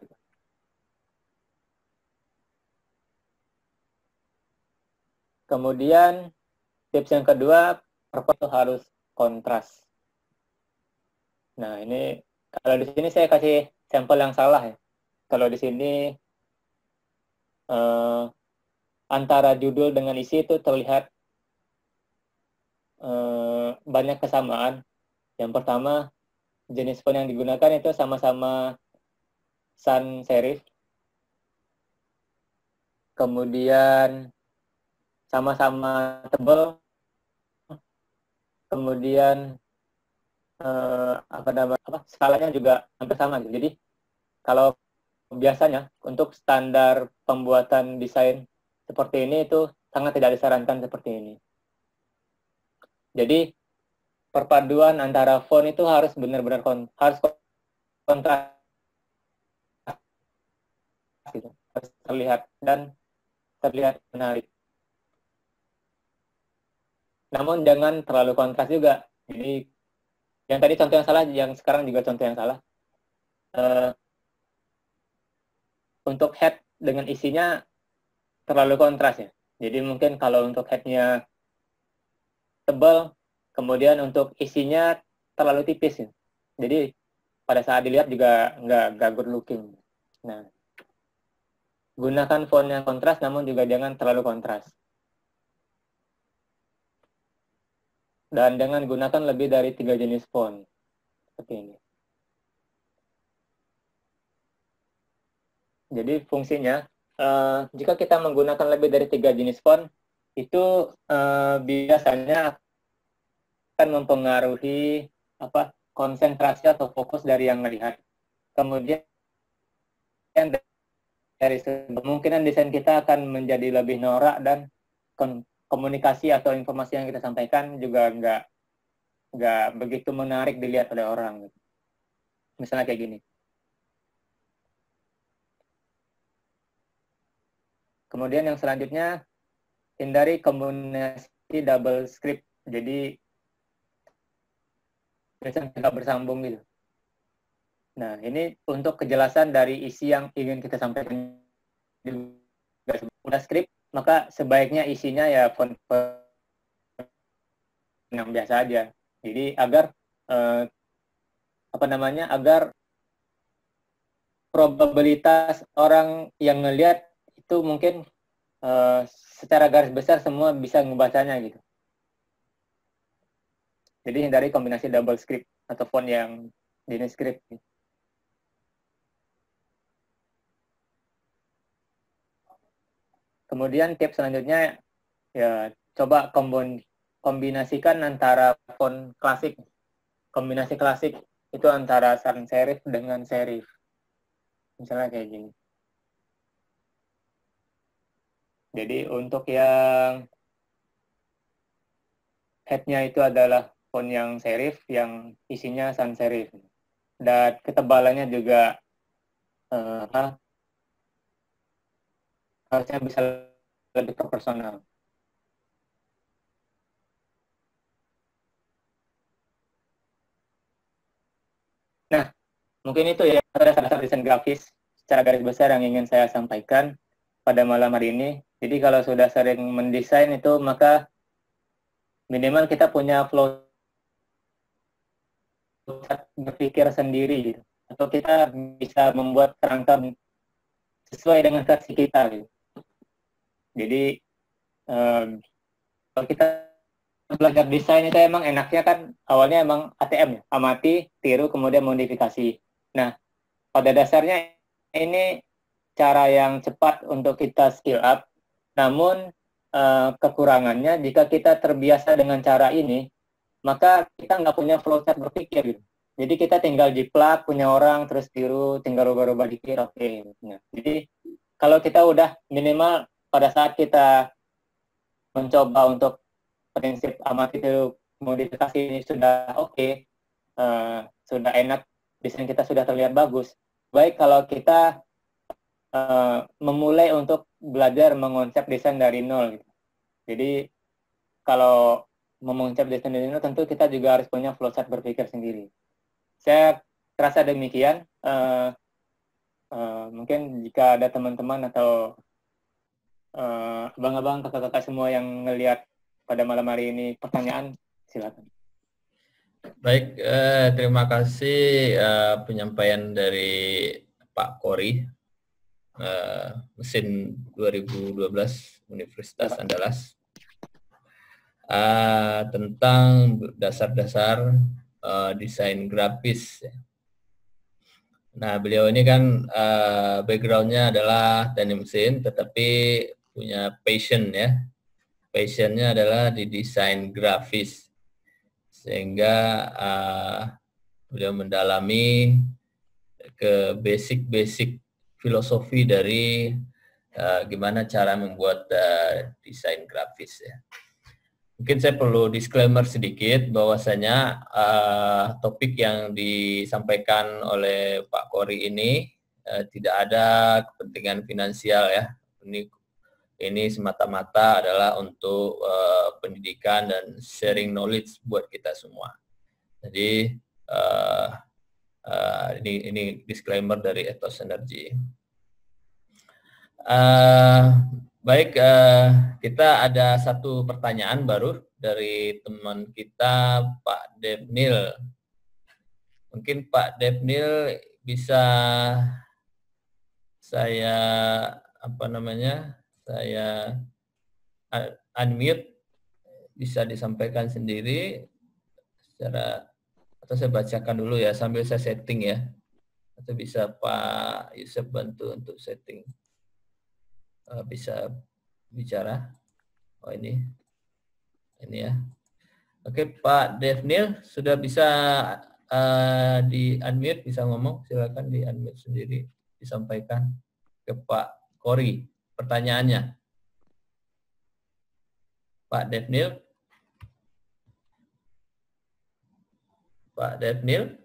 Kemudian tips yang kedua, purple harus kontras. Nah ini kalau di sini saya kasih sampel yang salah ya. Kalau di sini antara judul dengan isi itu terlihat banyak kesamaan. Yang pertama, jenis font yang digunakan itu sama-sama sans serif. Kemudian sama-sama tebal. Kemudian skalanya juga hampir sama. Jadi kalau biasanya untuk standar pembuatan desain seperti ini itu sangat tidak disarankan seperti ini. Jadi perpaduan antara font itu harus benar-benar harus kontras, gitu. Harus terlihat dan terlihat menarik. Namun jangan terlalu kontras juga. Jadi yang tadi contoh yang salah, yang sekarang juga contoh yang salah. Untuk head dengan isinya terlalu kontras ya. Jadi mungkin kalau untuk headnya tebal, kemudian untuk isinya terlalu tipis ya. Jadi pada saat dilihat juga nggak good looking. Nah, gunakan font yang kontras, namun juga jangan terlalu kontras. Dan jangan gunakan lebih dari 3 jenis font. Seperti ini. Jadi fungsinya, jika kita menggunakan lebih dari 3 jenis font, itu biasanya akan mempengaruhi konsentrasi atau fokus dari yang melihat. Kemudian dari kemungkinan desain kita akan menjadi lebih norak dan komunikasi atau informasi yang kita sampaikan juga nggak begitu menarik dilihat oleh orang. Misalnya kayak gini. Kemudian yang selanjutnya, hindari kombinasi double script. Jadi tulisan tidak bersambung gitu. Nah, ini untuk kejelasan dari isi yang ingin kita sampaikan. Udah skrip, maka sebaiknya isinya ya font yang biasa aja. Jadi agar agar probabilitas orang yang ngelihat itu mungkin secara garis besar semua bisa ngebacanya gitu. Jadi hindari kombinasi double script atau font yang jenis script. Kemudian tips selanjutnya ya coba kombinasikan antara font klasik. Kombinasi klasik itu antara sans serif dengan serif. Misalnya kayak gini. Jadi untuk yang head-nya itu adalah font yang serif, yang isinya sans serif. Dan ketebalannya juga harusnya bisa lebih proporsional. Nah, mungkin itu ya dasar-dasar desain grafis secara garis besar yang ingin saya sampaikan pada malam hari ini. Jadi kalau sudah sering mendesain itu, maka minimal kita punya flow berpikir sendiri gitu. Atau kita bisa membuat kerangka sesuai dengan versi kita gitu. Jadi kalau kita belajar desain itu emang enaknya kan awalnya emang ATM ya, amati, tiru, kemudian modifikasi. Nah, pada dasarnya ini cara yang cepat untuk kita skill up, namun kekurangannya jika kita terbiasa dengan cara ini, maka kita nggak punya flowchart berpikir gitu. Jadi kita tinggal jiplak, punya orang, terus tiru, tinggal rubah-rubah dikit, oke. Nah, jadi kalau kita udah minimal pada saat kita mencoba untuk prinsip amati tiru modifikasi ini sudah oke, sudah enak, desain kita sudah terlihat bagus. Baik kalau kita memulai untuk belajar mengonsep desain dari nol. Gitu. Jadi kalau mengonsep desain dari nol tentu kita juga harus punya flowchart berpikir sendiri. Saya rasa demikian. Mungkin jika ada teman-teman atau abang-abang, kakak-kakak semua yang ngelihat pada malam hari ini pertanyaan, silakan. Baik, terima kasih penyampaian dari Pak Kori, mesin 2012 Universitas Andalas, tentang dasar-dasar desain grafis. Nah, beliau ini kan background-nya adalah teknik mesin, tetapi punya passion ya. Passion-nya adalah di desain grafis. Sehingga beliau mendalami ke basic filosofi dari gimana cara membuat desain grafis ya. Mungkin saya perlu disclaimer sedikit bahwasanya topik yang disampaikan oleh Pak Kori ini tidak ada kepentingan finansial ya. Ini semata-mata adalah untuk pendidikan dan sharing knowledge buat kita semua. Jadi ini disclaimer dari Ethos Energy. Baik, kita ada satu pertanyaan baru dari teman kita, Pak Devnil. Mungkin Pak Devnil bisa saya saya unmute, bisa disampaikan sendiri secara, atau saya bacakan dulu ya sambil saya setting ya. Atau bisa Pak Yusuf bantu untuk setting. Bisa bicara. Oh ini ya. Oke, Pak Devnil sudah bisa di unmute, bisa ngomong, silakan di unmute sendiri, disampaikan ke Pak Kori pertanyaannya. Pak Devnil. Pak Devnil.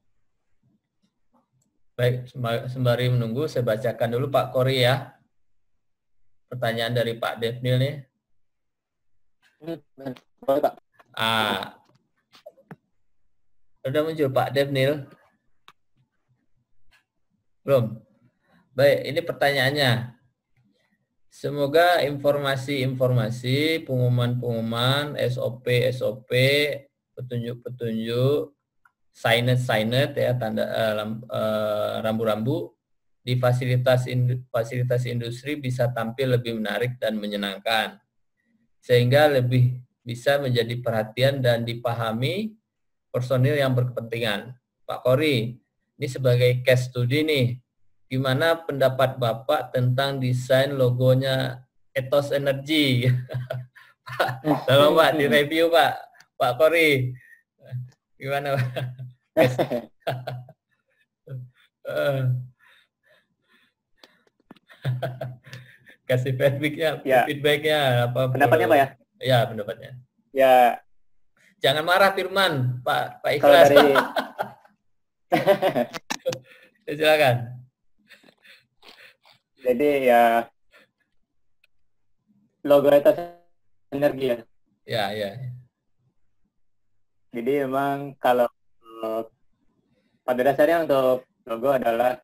Baik, sembari menunggu saya bacakan dulu Pak Kori ya. Pertanyaan dari Pak Devnil nih. Boleh, Pak. Sudah muncul Pak Devnil. Belum. Baik, ini pertanyaannya. Semoga informasi-informasi, pengumuman-pengumuman, SOP-SOP, petunjuk-petunjuk, signage ya, tanda rambu-rambu di fasilitas industri bisa tampil lebih menarik dan menyenangkan, sehingga lebih bisa menjadi perhatian dan dipahami personil yang berkepentingan. Pak Kori, ini sebagai case study nih, gimana pendapat Bapak tentang desain logonya Ethos Energy? Pak, tolong Pak, direview Pak. Pak Kori, gimana Pak? Kasih feedbacknya, Ya, feedbacknya apa? pendapatnya Pak ya? Ya, pendapatnya. Ya, Jangan marah Firman, Pak kalau Ikhlas. dari Silakan. jadi ya logo itu energi ya. Ya, ya. Jadi memang kalau pada dasarnya untuk logo adalah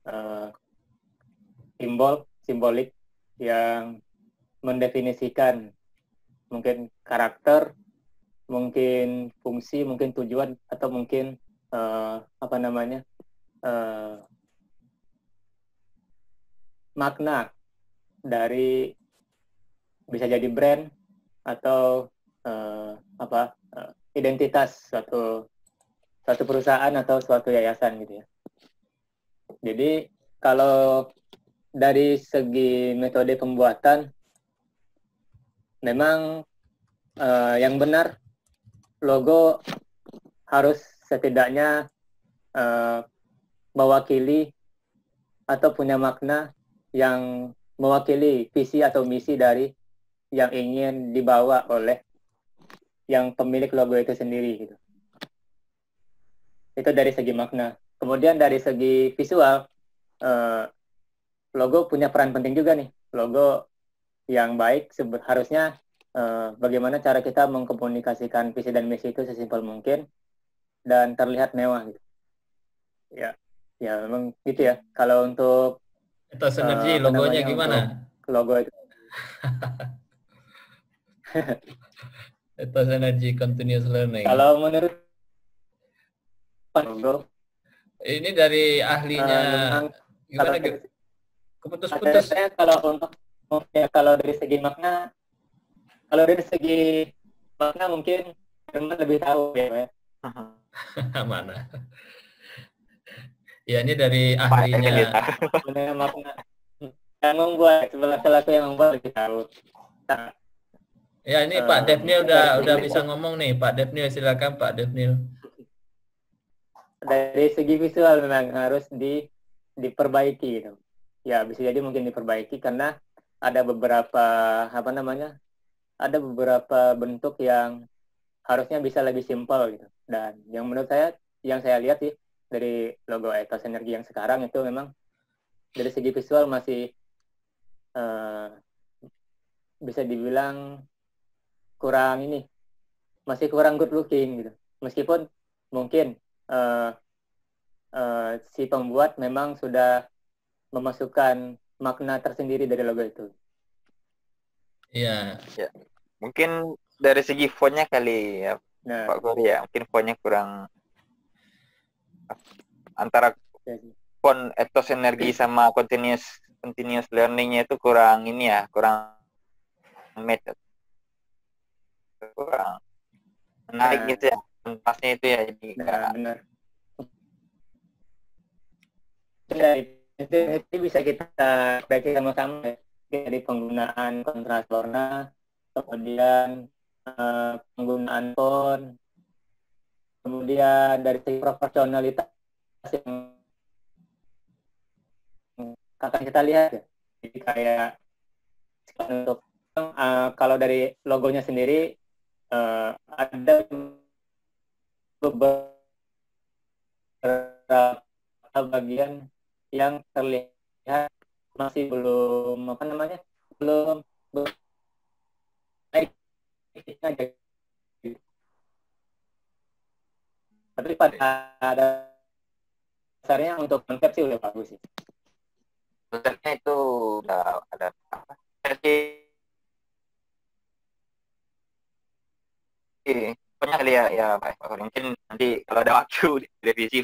simbolik yang mendefinisikan mungkin karakter, mungkin fungsi, mungkin tujuan, atau mungkin apa namanya makna dari bisa jadi brand atau identitas suatu perusahaan atau suatu yayasan gitu ya. Jadi kalau dari segi metode pembuatan memang yang benar logo harus setidaknya mewakili atau punya makna yang mewakili visi atau misi dari yang ingin dibawa oleh yang pemilik logo itu sendiri gitu. Itu dari segi makna. Kemudian dari segi visual, logo punya peran penting juga nih. Logo yang baik harusnya bagaimana cara kita mengkomunikasikan visi dan misi itu sesimpel mungkin dan terlihat mewah gitu. Ya memang gitu ya. Kalau untuk Ethos Energy logonya gimana? Logo itu Ethos Energy Continuous Learning. kalau menurut logo ini dari ahlinya gimana? Keputus-putus. Saya kalau untuk kalau dari segi makna, mungkin teman lebih tahu ya. Mana? Ya ini dari ahlinya. Makna yang membuat salah satu yang membuat lebih tahu. Nah, ya ini Pak Devnil udah bisa ngomong nih. Pak Devnil, silakan Pak Devnil. Dari segi visual memang harus diperbaiki gitu. Ya bisa jadi mungkin diperbaiki karena ada beberapa ada beberapa bentuk yang harusnya bisa lebih simpel gitu. Dan yang menurut saya yang saya lihat sih dari logo Ethos Energi yang sekarang itu memang dari segi visual masih bisa dibilang masih kurang good looking gitu. Meskipun mungkin si pembuat memang sudah memasukkan makna tersendiri dari logo itu. Iya. Ya. Mungkin dari segi fontnya kali ya, Pak Gori ya. Mungkin fontnya kurang antara font Ethos Energi sama continuous learning-nya itu kurang match, kurang menarik gitu ya, pasnya itu ya. Jadi benar. Itu bisa kita perbaiki sama-sama ya. Dari penggunaan kontras warna, kemudian penggunaan font, kemudian dari segi proporsionalitas yang akan kita lihat ya. Jadi kayak untuk kalau dari logonya sendiri ada beberapa bagian yang terlihat masih belum baik aja. Tapi pada dasarnya untuk konsep sih udah bagus sih. ya Pak Kori. Mungkin nanti kalau ada waktu revisi.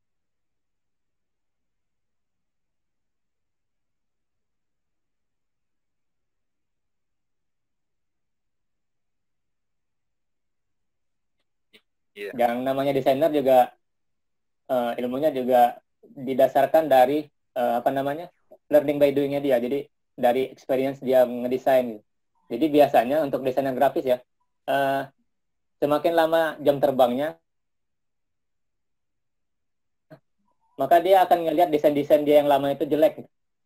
Iya. Yang namanya desainer juga ilmunya juga didasarkan dari learning by doing-nya dia. Jadi dari experience dia ngedesain gitu. Jadi biasanya untuk desainer grafis ya, semakin lama jam terbangnya, maka dia akan ngelihat desain-desain dia yang lama itu jelek.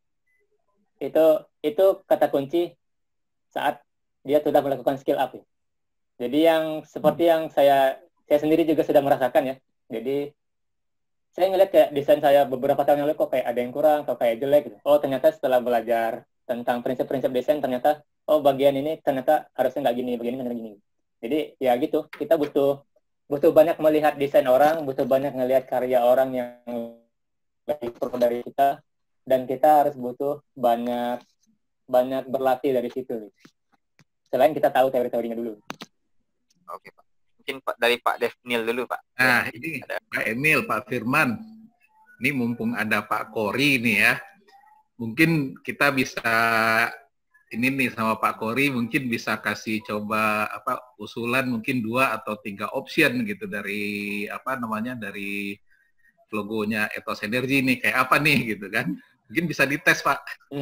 Itu kata kunci saat dia sudah melakukan skill up. Jadi yang seperti yang saya sendiri juga sudah merasakan ya. Jadi saya ngeliat kayak desain saya beberapa tahun yang lalu kok kayak ada yang kurang, kok kayak jelek gitu. Oh ternyata setelah belajar tentang prinsip-prinsip desain ternyata bagian ini ternyata harusnya nggak gini, begini nggak gini. Jadi ya gitu, kita butuh banyak melihat desain orang, butuh banyak ngelihat karya orang yang lebih pro dari kita, dan kita harus butuh banyak berlatih dari situ. Gitu. Selain kita tahu teori-teorinya dulu. Oke Pak. Mungkin dari Pak Devnil dulu Pak. Nah ini ada Pak Emil, Pak Firman. Ini mumpung ada Pak Kori nih ya. Mungkin kita bisa ini nih sama Pak Kori mungkin bisa kasih coba usulan mungkin 2 atau 3 option gitu dari dari logonya Ethos Energy nih kayak apa nih gitu kan. Mungkin bisa dites Pak.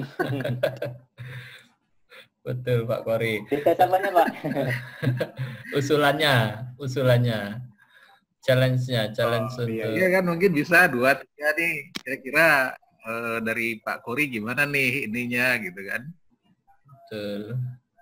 Betul Pak Kori. Dites apanya Pak? usulannya. Challenge-nya, untuk... Iya kan mungkin bisa 2, 3 nih. Kira-kira dari Pak Kori gimana nih ininya gitu kan. Betul.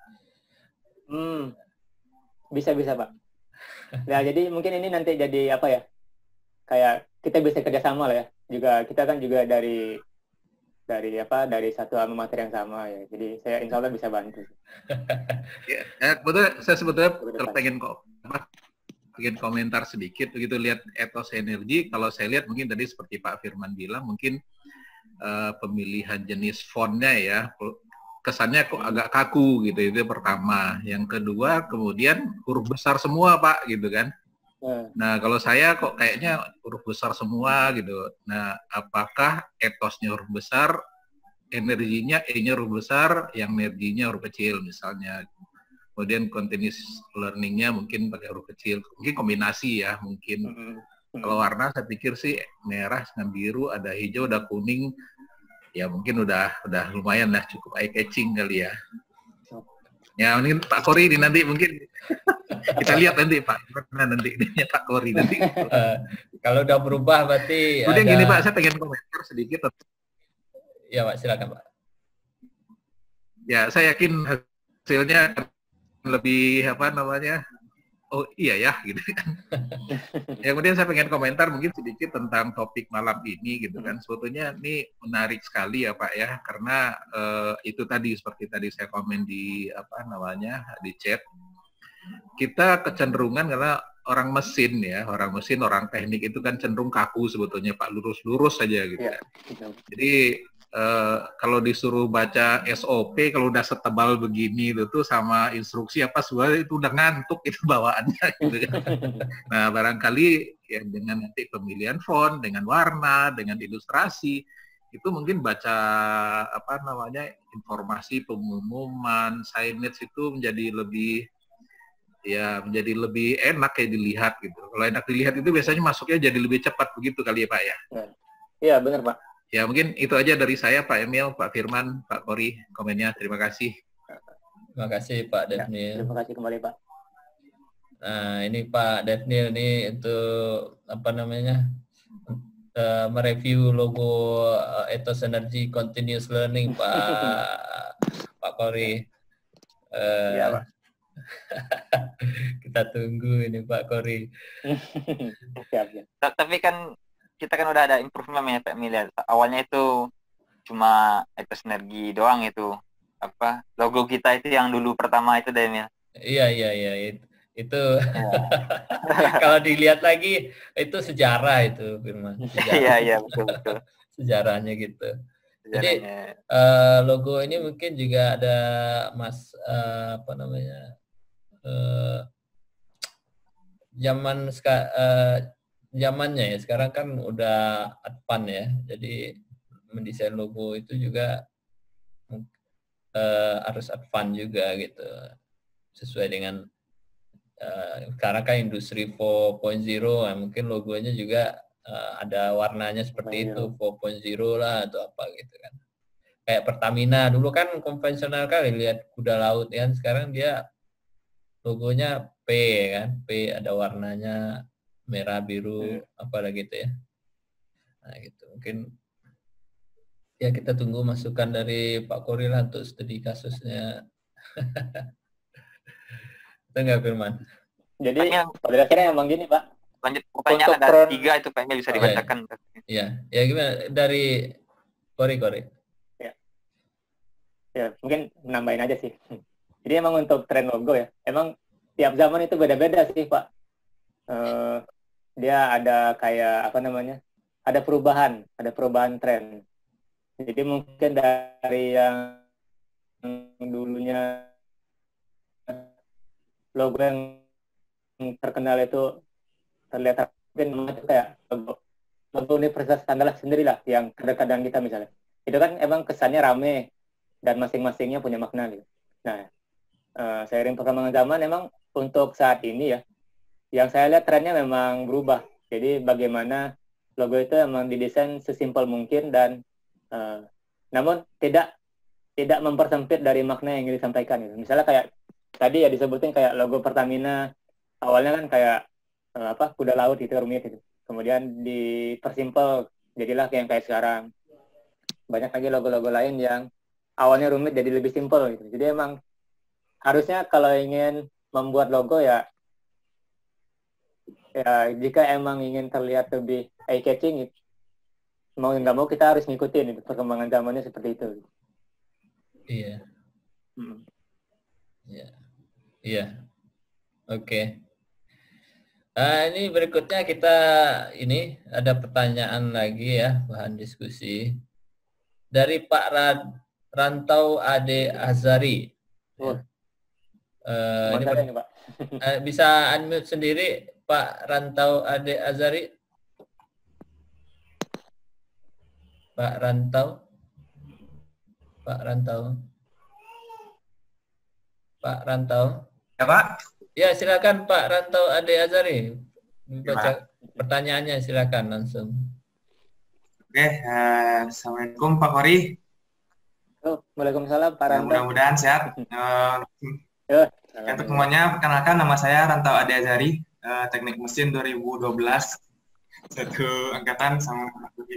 Bisa Pak. Nah jadi mungkin ini nanti jadi apa ya? Kayak kita bisa kerjasama lah ya. Juga kita kan juga dari satu alma mater yang sama ya. Jadi saya insya Allah bisa bantu. Ya, betul. Saya sebetulnya pengen komentar sedikit begitu lihat Ethos Energy. Kalau saya lihat mungkin tadi seperti Pak Firman bilang mungkin pemilihan jenis fontnya ya kesannya kok agak kaku gitu, itu pertama. Yang kedua kemudian huruf besar semua Pak gitu kan. Nah kalau saya kok kayaknya huruf besar semua gitu. Nah apakah etosnya huruf besar, energinya E-nya huruf besar, yang energinya huruf kecil misalnya. Kemudian continuous learning-nya mungkin pakai huruf kecil. Mungkin kombinasi ya mungkin. Kalau warna saya pikir sih merah dengan biru, ada hijau, ada kuning. Ya mungkin udah lumayan lah, cukup eye catching kali ya. Ya ini Pak Kori ini nanti mungkin kita lihat nanti Pak. Nanti ini Pak Kori nanti. Kalau udah berubah berarti. Kemudian gini Pak, saya pengen komentar sedikit. Ya Pak, silakan Pak. Ya saya yakin hasilnya lebih oh iya ya gitu kan. Ya, kemudian saya pengen komentar mungkin sedikit tentang topik malam ini gitu kan. Sebetulnya ini menarik sekali ya Pak ya, karena itu tadi seperti tadi saya komen di di chat. Kita kecenderungan karena orang mesin, orang teknik itu kan cenderung kaku sebetulnya Pak, lurus-lurus saja gitu kan. Jadi kalau disuruh baca SOP kalau udah setebal begini itu tuh sama instruksi sebenarnya itu udah ngantuk itu bawaannya gitu kan. Nah barangkali ya dengan nanti pemilihan font, dengan warna, dengan ilustrasi itu mungkin baca informasi pengumuman signage itu menjadi lebih enak ya dilihat gitu. Kalau enak dilihat itu biasanya masuknya jadi lebih cepat begitu kali ya Pak ya. Iya benar Pak. Ya mungkin itu aja dari saya Pak Emil, Pak Firman, Pak Kori komennya. Terima kasih. Terima kasih Pak Devnil. Terima kasih kembali Pak. Nah ini Pak Devnil ini untuk mereview logo Ethos Energy Continuous Learning Pak Kori. Iya Pak. Kita tunggu ini Pak Kori. Siap. Tapi kan kita kan udah ada improvement ya Pak Emil. Awalnya itu cuma Ethos Energy doang itu. Logo kita itu yang dulu pertama itu deh Emil. Iya itu kalau dilihat lagi itu sejarah itu Firman. Iya betul. Sejarahnya gitu. Jadi logo ini mungkin juga ada zamannya ya sekarang kan udah advance ya. Jadi mendesain logo itu juga harus advance juga gitu. Sesuai dengan sekarang kan industri 4.0, mungkin logonya juga ada warnanya seperti itu 4.0 lah atau apa gitu kan. Kayak Pertamina dulu kan konvensional kali, lihat kuda laut kan, sekarang dia logonya P kan, P ada warnanya merah biru apa lagi gitu ya. Nah gitu mungkin ya kita tunggu masukan dari Pak Kori lah untuk studi kasusnya. Itu enggak Firman? Jadi pada akhirnya emang gini Pak. Lanjut pertanyaan ada 3 itu Pak Emil bisa dibacakan. Iya. Ya gimana dari Kori. Ya mungkin menambahin aja sih. Jadi emang untuk tren logo ya, emang tiap zaman itu beda-beda sih Pak. Dia ada kayak apa namanya? Ada perubahan tren. Jadi mungkin dari yang dulunya logo yang terkenal itu terlihat mungkin itu kayak logo Universitas Andalas sendiri lah yang kadang-kadang kita misalnya. Itu kan emang kesannya rame dan masing-masingnya punya makna gitu. Nah, seiring perkembangan zaman emang untuk saat ini ya, yang saya lihat trennya memang berubah. Jadi bagaimana logo itu emang didesain sesimpel mungkin dan namun tidak mempersempit dari makna yang ingin disampaikan gitu. Misalnya kayak tadi ya disebutin kayak logo Pertamina awalnya kan kayak kuda laut gitu rumit gitu. Kemudian dipersimpel jadilah yang kayak sekarang. Banyak lagi logo-logo lain yang awalnya rumit jadi lebih simpel gitu. Jadi emang harusnya kalau ingin membuat logo ya jika emang ingin terlihat lebih eye catching gitu, mau nggak mau kita harus ngikutin itu, perkembangan zamannya seperti itu. Iya. Iya. Oke. Ini berikutnya kita ada pertanyaan lagi ya, bahan diskusi dari Pak Rantau Ade Azari. Ini Pak. Bisa unmute sendiri Pak Rantau Ade Azari. Pak Rantau. Ya Pak. Ya silakan Pak Rantau Ade Azari. Baca pertanyaannya silakan langsung. Oke, assalamualaikum Pak Kori. Waalaikumsalam Pak Rantau. Mudah-mudahan sehat. Untuk semuanya, perkenalkan nama saya Rantau Ade Azari, Teknik Mesin 2012, satu angkatan sama Pak Kori.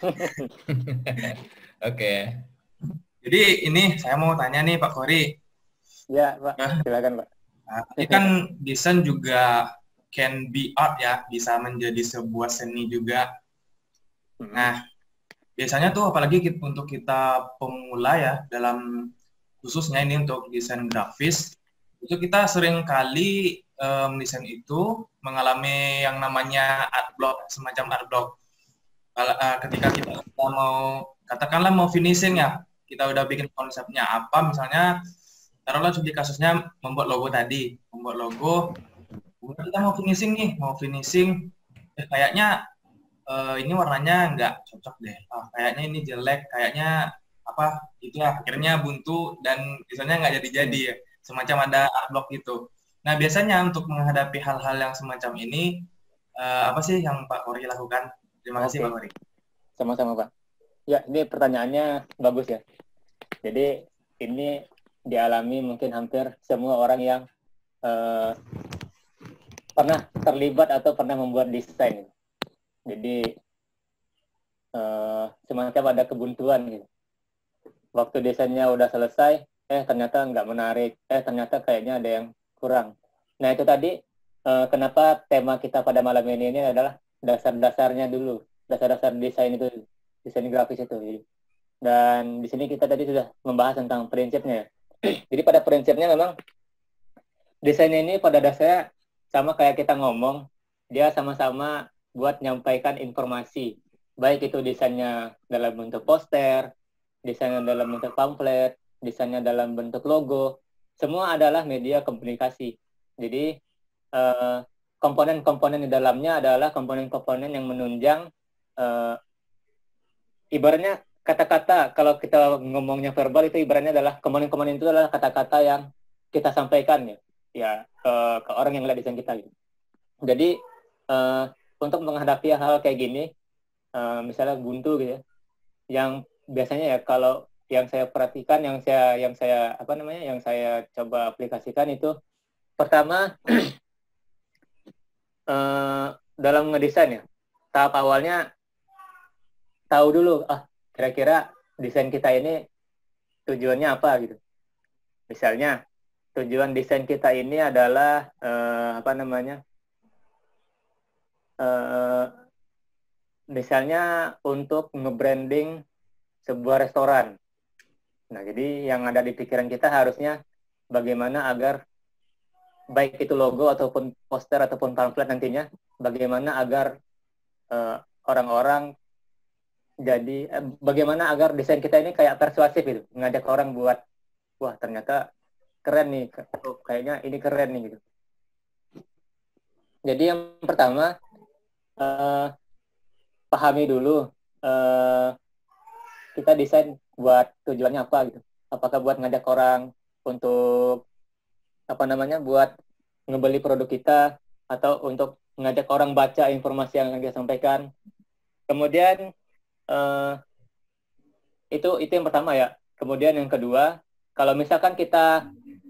Oke. Jadi ini saya mau tanya nih Pak Kori. Ya Pak, silakan Pak. Ini kan desain juga can be art ya, bisa menjadi sebuah seni juga. Nah, biasanya tuh apalagi untuk kita pemula ya, dalam khususnya ini untuk desain grafis, itu kita sering kali desain itu mengalami yang namanya art block, semacam art block. Ketika kita katakanlah mau finishing ya, kita udah bikin konsepnya apa, misalnya taruhlah di kasusnya membuat logo tadi, kemudian kita mau finishing, kayaknya ini warnanya nggak cocok deh, kayaknya ini jelek, kayaknya apa gitu ya, akhirnya buntu dan misalnya nggak jadi ya, semacam ada art block gitu. Nah biasanya untuk menghadapi hal-hal yang semacam ini, apa sih yang Pak Kori lakukan? Terima kasih Pak Kori. Sama-sama Pak. Ya ini pertanyaannya bagus ya. Jadi ini dialami mungkin hampir semua orang yang pernah terlibat atau pernah membuat desain. Jadi semacam ada kebuntuan gitu. Waktu desainnya udah selesai, ternyata nggak menarik, ternyata kayaknya ada yang kurang. Nah itu tadi kenapa tema kita pada malam ini adalah dasar-dasarnya dulu, dasar-dasar desain itu, desain grafis itu. Dan di sini kita tadi sudah membahas tentang prinsipnya. Jadi pada prinsipnya memang desain ini pada dasarnya sama kayak kita ngomong, dia sama-sama buat nyampaikan informasi. Baik itu desainnya dalam bentuk poster, desainnya dalam bentuk pamflet, desainnya dalam bentuk logo, semua adalah media komunikasi. Jadi komponen-komponen di dalamnya adalah komponen-komponen yang menunjang ibaratnya kata-kata, kalau kita ngomongnya verbal itu ibaratnya adalah komponen-komponen itu adalah kata-kata yang kita sampaikan ya ke orang yang lihat desain kita gitu. Jadi untuk menghadapi hal kayak gini, misalnya buntu gitu ya, yang biasanya ya kalau yang saya perhatikan, yang saya coba aplikasikan itu pertama dalam ngedesain ya, tahap awalnya tahu dulu kira-kira desain kita ini tujuannya apa gitu. Misalnya tujuan desain kita ini adalah misalnya untuk nge-branding sebuah restoran. Nah, jadi yang ada di pikiran kita harusnya bagaimana agar baik itu logo ataupun poster ataupun pamflet nantinya, bagaimana agar orang-orang bagaimana agar desain kita ini kayak persuasif gitu, ngajak orang buat wah ternyata keren nih, kayaknya ini keren nih gitu. Jadi yang pertama pahami dulu kita desain buat tujuannya apa gitu. Apakah buat ngajak orang untuk buat ngebeli produk kita atau untuk ngajak orang baca informasi yang kita sampaikan. Kemudian itu yang pertama ya. Kemudian yang kedua, kalau misalkan kita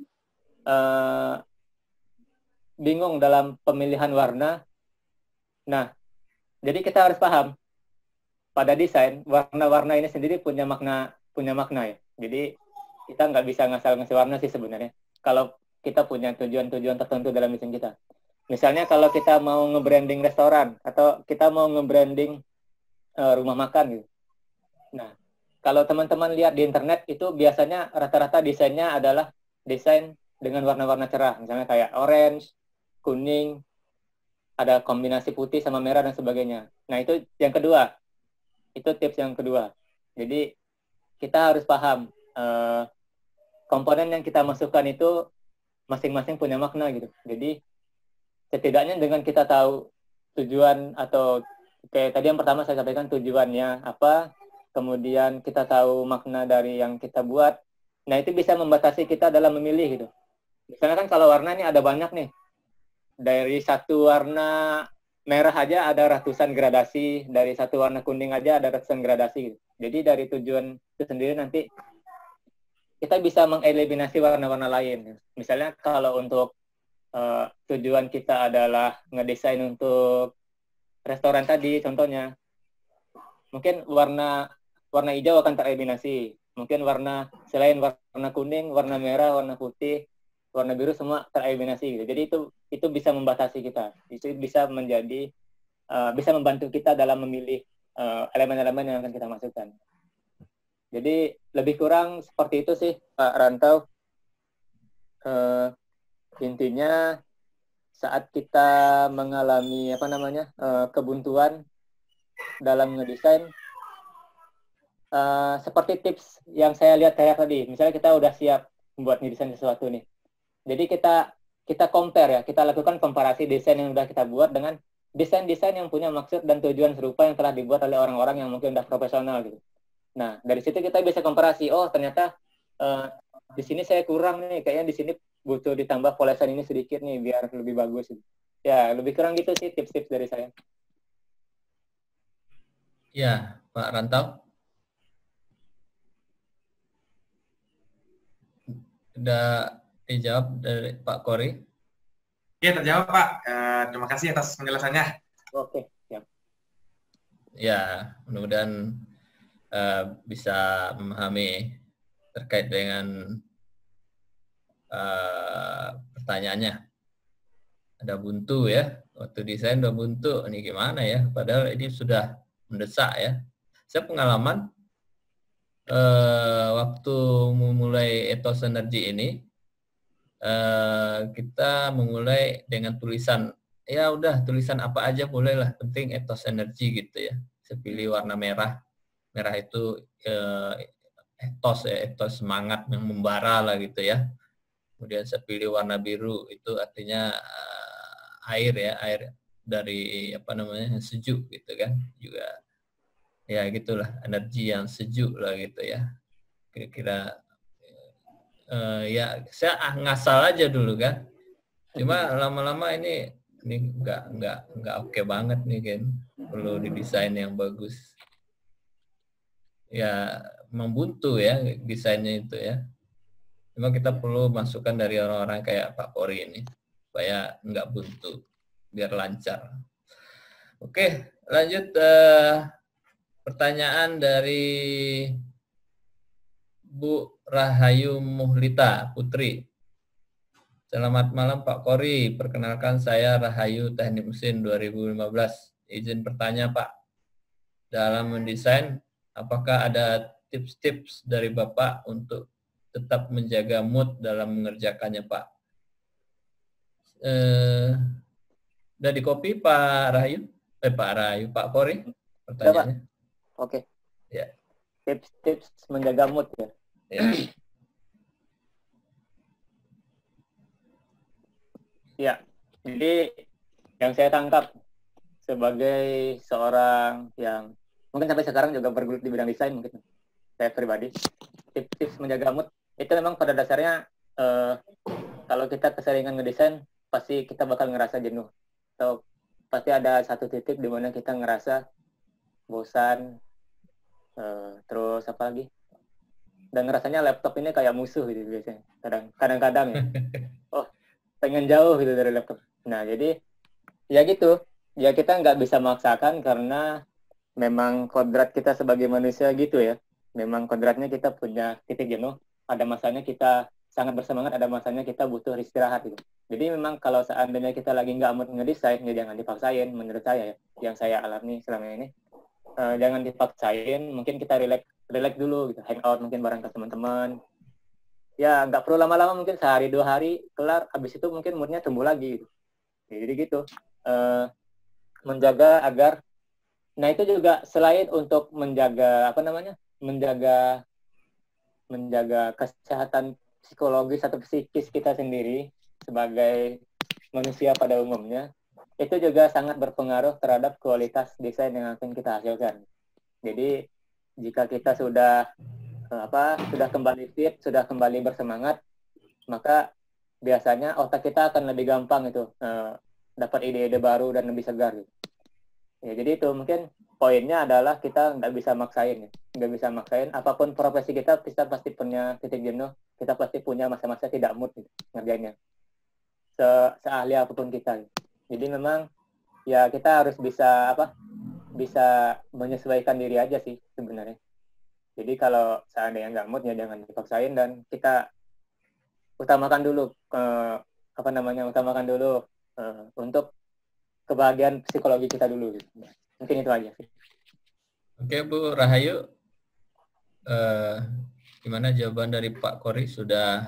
bingung dalam pemilihan warna, nah jadi kita harus paham pada desain warna-warna ini sendiri punya makna ya. Jadi kita nggak bisa ngasal-ngasih warna sih sebenarnya. Kalau kita punya tujuan-tujuan tertentu dalam desain kita. Misalnya kalau kita mau nge-branding restoran atau kita mau nge-branding rumah makan gitu. Nah, kalau teman-teman lihat di internet itu biasanya rata-rata desainnya adalah desain dengan warna-warna cerah. Misalnya kayak orange, kuning, ada kombinasi putih sama merah dan sebagainya. Nah, itu yang kedua. Itu tips yang kedua. Jadi kita harus paham komponen yang kita masukkan itu masing-masing punya makna gitu. Jadi setidaknya dengan kita tahu tujuan atau kayak tadi yang pertama saya sampaikan tujuannya apa, kemudian kita tahu makna dari yang kita buat. Nah, itu bisa membatasi kita dalam memilih gitu. Misalnya kan kalau warna ini ada banyak nih. Dari satu warna merah aja ada ratusan gradasi, dari satu warna kuning aja ada ratusan gradasi gitu. Jadi dari tujuan itu sendiri nanti kita bisa mengeliminasi warna-warna lain. Misalnya kalau untuk tujuan kita adalah ngedesain untuk restoran tadi contohnya, mungkin warna hijau akan tereliminasi. Mungkin selain warna kuning, warna merah, warna putih, warna biru semua tereliminasi gitu. Jadi itu bisa membatasi kita. Itu bisa menjadi bisa membantu kita dalam memilih elemen-elemen yang akan kita masukkan. Jadi lebih kurang seperti itu sih Pak Rantau. Intinya saat kita mengalami kebuntuan dalam ngedesain, seperti tips yang saya lihat kayak tadi, misalnya kita udah siap membuat ngedesain sesuatu nih. Jadi kita compare ya, kita lakukan komparasi desain yang udah kita buat dengan desain-desain yang punya maksud dan tujuan serupa yang telah dibuat oleh orang-orang yang mungkin udah profesional gitu. Nah, dari situ kita bisa komparasi, oh ternyata di sini saya kurang nih, kayaknya di sini butuh ditambah polesan ini sedikit nih biar lebih bagus. Ya, lebih kurang gitu sih tips-tips dari saya. Ya, Pak Rantau. Sudah dijawab dari Pak Kori? Oke, terjawab Pak. Terima kasih atas penjelasannya. Oke, siap. Ya, mudah-mudahan bisa memahami terkait dengan pertanyaannya. Ada buntu ya, waktu desain udah buntu, ini gimana ya? Padahal ini sudah mendesak ya. Saya pengalaman waktu memulai Ethos Energy ini, kita memulai dengan tulisan, ya udah tulisan apa aja bolehlah, penting Ethos Energy gitu ya. Saya pilih warna merah. Merah itu ethos ya, ethos semangat yang membara lah gitu ya. Kemudian saya pilih warna biru, itu artinya air ya, air dari apa namanya sejuk gitu kan, juga ya gitulah, energi yang sejuk lah gitu ya, kira-kira. Ya saya ngasal aja dulu kan, cuma lama-lama ini nggak oke banget nih kan, perlu didesain yang bagus. Ya membuntu ya desainnya itu ya. Cuma kita perlu masukan dari orang-orang kayak Pak Pori ini supaya nggak buntu, biar lancar. Oke, lanjut pertanyaan dari Bu Rahayu Muhlita Putri. Selamat malam Pak Pori, perkenalkan saya Rahayu Teknik Mesin 2015. Izin bertanya Pak, dalam mendesain apakah ada tips-tips dari Bapak untuk tetap menjaga mood dalam mengerjakannya Pak? Udah di copy Pak Rahayu? Pak Pori, pertanyaannya. Oke. Ya. Tips-tips menjaga mood ya. Ya. Ya, jadi yang saya tangkap sebagai seorang yang mungkin sampai sekarang juga bergelut di bidang desain, mungkin saya pribadi, tips-tips menjaga mood itu memang pada dasarnya kalau kita keseringan ngedesain pasti kita bakal ngerasa jenuh, atau pasti ada satu titik di mana kita ngerasa bosan, terus apa lagi, dan rasanya laptop ini kayak musuh gitu biasanya, kadang-kadang ya, oh pengen jauh gitu dari laptop. Nah jadi ya gitu, ya kita nggak bisa maksakan karena memang kodrat kita sebagai manusia gitu ya, memang kodratnya kita punya titik jenuh, ada masanya kita sangat bersemangat, ada masanya kita butuh istirahat gitu. Jadi memang kalau seandainya kita lagi nggak mood ngedesain, ya jangan dipaksain menurut saya ya, yang saya alami selama ini. Jangan dipaksain, mungkin kita relax dulu gitu, hangout mungkin bareng ke teman-teman. Ya nggak perlu lama-lama, mungkin sehari 2 hari kelar, habis itu mungkin moodnya tumbuh lagi gitu. Jadi gitu, menjaga agar, nah itu juga selain untuk menjaga apa namanya, menjaga kesehatan psikologis atau psikis kita sendiri sebagai manusia pada umumnya, itu juga sangat berpengaruh terhadap kualitas desain yang akan kita hasilkan. Jadi jika kita sudah sudah kembali fit, sudah kembali bersemangat, maka biasanya otak kita akan lebih gampang itu dapat ide-ide baru dan lebih segar gitu. Ya, jadi itu mungkin poinnya adalah kita nggak bisa maksain ya. Nggak bisa maksain, apapun profesi kita pasti punya titik jenuh, kita pasti punya masa-masa tidak mood gitu, ngerjainnya. Seahli apapun kita gitu. Jadi memang ya kita harus bisa bisa menyesuaikan diri aja sih sebenarnya. Jadi kalau seandainya nggak mood ya jangan dipaksain, dan kita utamakan dulu untuk kebahagiaan psikologi kita dulu gitu. Mungkin itu aja sih. Oke Bu Rahayu, gimana jawaban dari Pak Kori, sudah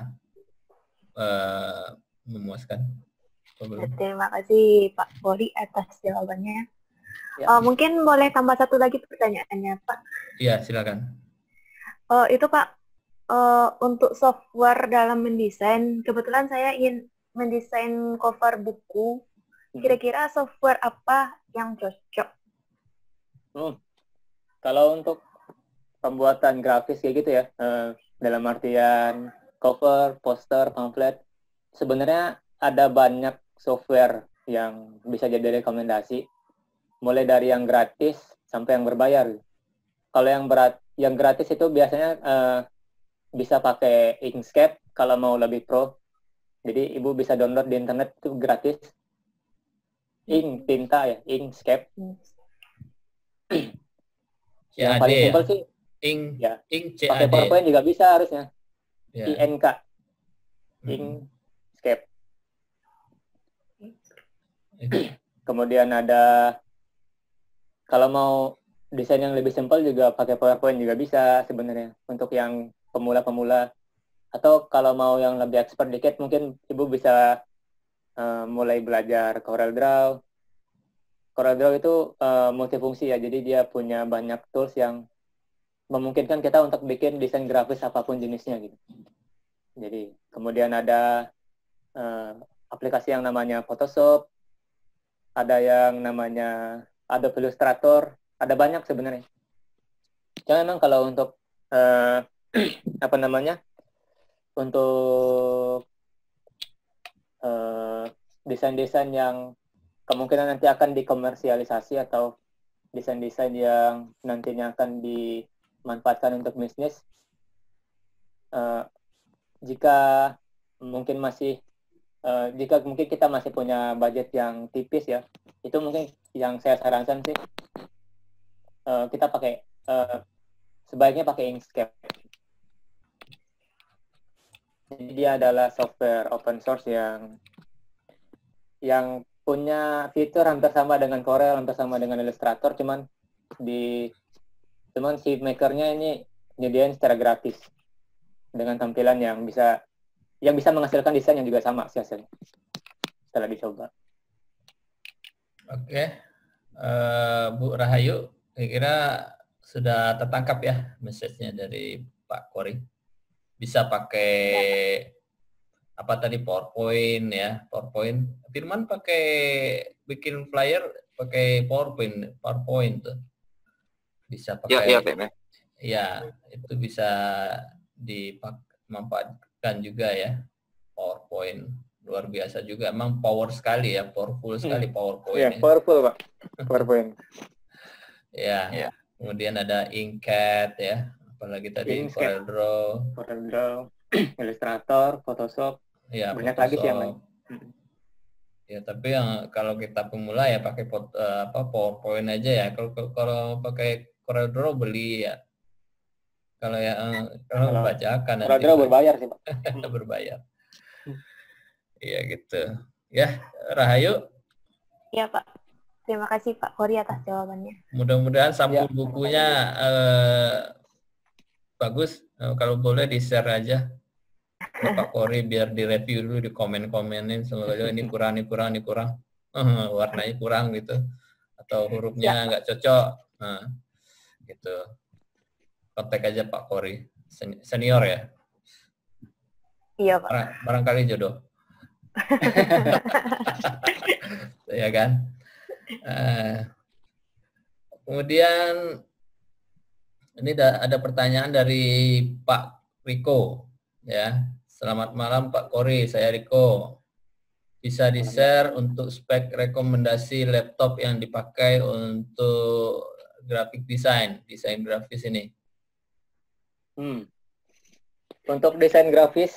memuaskan? Terima kasih Pak Kori atas jawabannya. Ya. Mungkin boleh tambah satu lagi pertanyaannya Pak? Iya silakan. Itu Pak, untuk software dalam mendesain, kebetulan saya ingin mendesain cover buku. Kira-kira software apa yang cocok? Kalau untuk pembuatan grafis kayak gitu ya, dalam artian cover, poster, pamflet, sebenarnya ada banyak software yang bisa jadi rekomendasi, mulai dari yang gratis sampai yang berbayar. Kalau yang gratis itu biasanya bisa pakai Inkscape kalau mau lebih pro. Jadi Ibu bisa download di internet, itu gratis. Tinta ya, Inkscape. Yang paling simpel sih CAD. pakai PowerPoint juga bisa harusnya. Ya. INK. Inkscape. Kemudian ada, kalau mau desain yang lebih simpel juga pakai PowerPoint juga bisa sebenarnya untuk yang pemula-pemula. Atau kalau mau yang lebih expert dikit, mungkin Ibu bisa mulai belajar CorelDRAW. CorelDRAW itu multifungsi ya, jadi dia punya banyak tools yang memungkinkan kita untuk bikin desain grafis apapun jenisnya gitu. Jadi kemudian ada aplikasi yang namanya Photoshop, ada yang namanya Adobe Illustrator, ada banyak sebenarnya. Cuma memang kalau untuk apa namanya, untuk desain-desain yang kemungkinan nanti akan dikomersialisasi atau desain-desain yang nantinya akan dimanfaatkan untuk bisnis, jika mungkin kita masih punya budget yang tipis ya, itu mungkin yang saya sarankan sih kita pakai sebaiknya pakai Inkscape. Jadi dia adalah software open source yang punya fitur hampir sama dengan Corel, hampir sama dengan Illustrator, cuman si makernya ini nyediain secara gratis dengan tampilan yang bisa menghasilkan desain yang juga sama sih hasilnya setelah dicoba. Oke, Bu Rahayu, kira-kira sudah tertangkap ya message-nya dari Pak Kori. Bisa pakai apa tadi, PowerPoint ya, PowerPoint. Firman pakai bikin flyer pakai PowerPoint tuh. Bisa pakai. Ya, itu bisa dimanfaatkan juga ya. PowerPoint luar biasa juga, emang power sekali ya, powerful sekali PowerPoint. Iya, powerful Pak, PowerPoint. Ya, kemudian ada Inkcat ya, apalagi tadi CorelDRAW, Illustrator, Photoshop, ya, banyak Photoshop. lagi sih yang lain. Ya, tapi yang kalau kita pemula ya pakai PowerPoint aja ya. Kalau pakai CorelDRAW beli ya. Kalau bacakan nanti. CorelDRAW berbayar sih Pak. Berbayar. Iya gitu. Ya, Rahayu. Iya Pak. Terima kasih Pak Kori atas jawabannya. Mudah-mudahan sampul bukunya bagus. Kalau boleh di-share aja ke Pak Kori biar direview dulu, di komen-komenin semoga ini kurang. Warnanya kurang gitu. Atau hurufnya nggak cocok. Nah, gitu. Kontak aja Pak Kori. Senior ya? Iya Pak. Barangkali jodoh. Ya kan? Kemudian ini ada pertanyaan dari Pak Riko ya. Selamat malam Pak Kori, saya Riko. Bisa di-share untuk spek rekomendasi laptop yang dipakai untuk graphic design grafis ini? Untuk desain grafis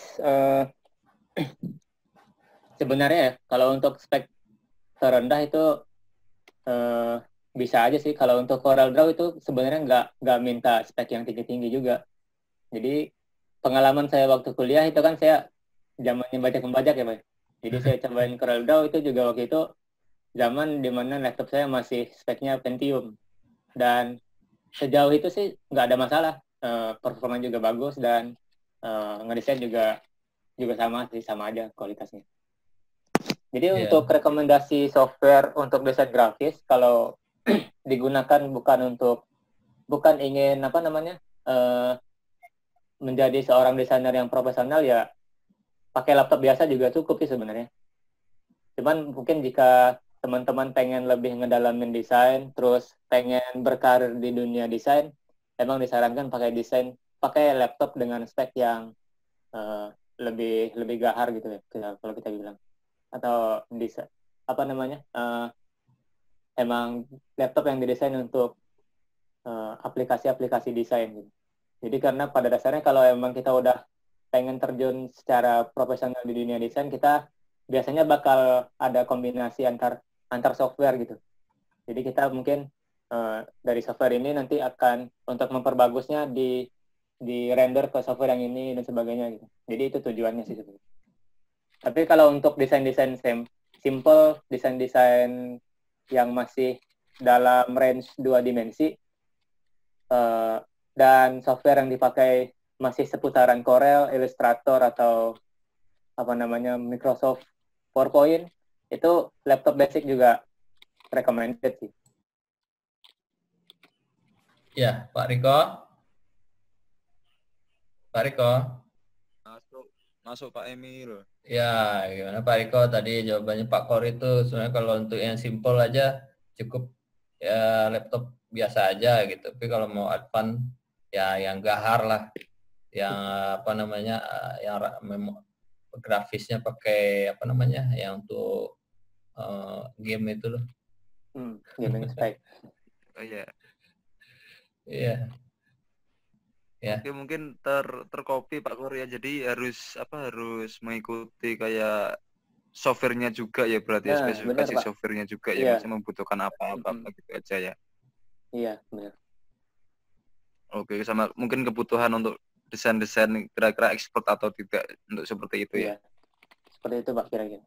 sebenarnya ya, kalau untuk spek terendah itu bisa aja sih. Kalau untuk CorelDRAW itu sebenarnya nggak minta spek yang tinggi-tinggi juga. Jadi pengalaman saya waktu kuliah itu kan saya zamannya bajak-membajak ya Pak. Jadi saya cobain CorelDRAW itu juga waktu itu zaman dimana laptop saya masih speknya Pentium. Dan sejauh itu sih nggak ada masalah. Performa juga bagus dan ngedesain juga sama aja kualitasnya. Jadi untuk rekomendasi software untuk desain grafis, kalau digunakan bukan ingin menjadi seorang desainer yang profesional, ya pakai laptop biasa juga cukup sih sebenarnya. Cuman mungkin jika teman-teman pengen lebih ngedalamin desain, terus pengen berkarir di dunia desain, emang disarankan pakai laptop dengan spek yang lebih gahar gitu ya, kalau kita bilang. Atau emang laptop yang didesain untuk aplikasi-aplikasi desain gitu. Jadi karena pada dasarnya kalau emang kita udah pengen terjun secara profesional di dunia desain, kita biasanya bakal ada kombinasi antar software gitu. Jadi kita mungkin dari software ini nanti akan untuk memperbagusnya di render ke software yang ini dan sebagainya gitu. Jadi itu tujuannya sih sebenarnya. Tapi kalau untuk desain-desain simple, desain-desain yang masih dalam range 2 dimensi, dan software yang dipakai masih seputaran Corel, Illustrator, atau Microsoft PowerPoint, itu laptop basic juga recommended sih. Ya, Pak Riko. masuk Pak Emil. Ya, gimana Pak Riko tadi jawabannya Pak Kor itu sebenarnya kalau untuk yang simple aja cukup ya laptop biasa aja gitu. Tapi kalau mau advance ya yang gahar lah, yang apa namanya, yang grafisnya pakai apa namanya, yang untuk game itu loh. Gaming spec. Oh iya. Iya. Ya. Oke, mungkin tercopy Pak Kor ya. Jadi harus mengikuti kayak softwarenya juga ya berarti ya, Nah, spesifikasi benar, Pak. softwarenya juga Iya. ya, masih membutuhkan apa-apa gitu aja ya. Iya, benar. Oke, sama mungkin kebutuhan untuk desain-desain kira-kira ekspor atau tidak untuk seperti itu ya. Iya. Seperti itu Pak kira-kira.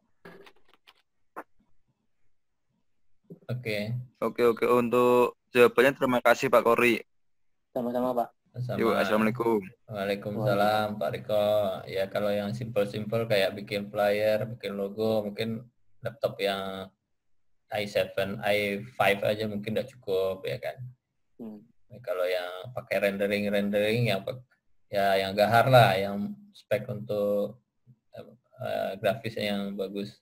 Oke. Oke, untuk jawabannya terima kasih Pak Kori. Sama-sama Pak. Yuk, assalamualaikum. Waalaikumsalam Pak Riko. Ya kalau yang simple-simple kayak bikin flyer, bikin logo, mungkin laptop yang i7, i5 aja mungkin udah cukup ya kan. Kalau yang pakai rendering yang gahar lah, yang spek untuk grafisnya yang bagus.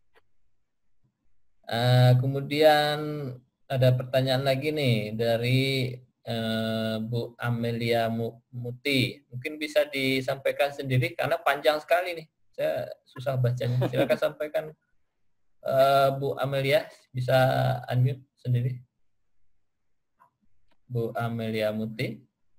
Kemudian ada pertanyaan lagi nih dari Bu Amelia Muti. Mungkin bisa disampaikan sendiri karena panjang sekali nih. Saya susah bacanya. Silakan sampaikan Bu Amelia, bisa unmute sendiri. Bu Amelia Muti.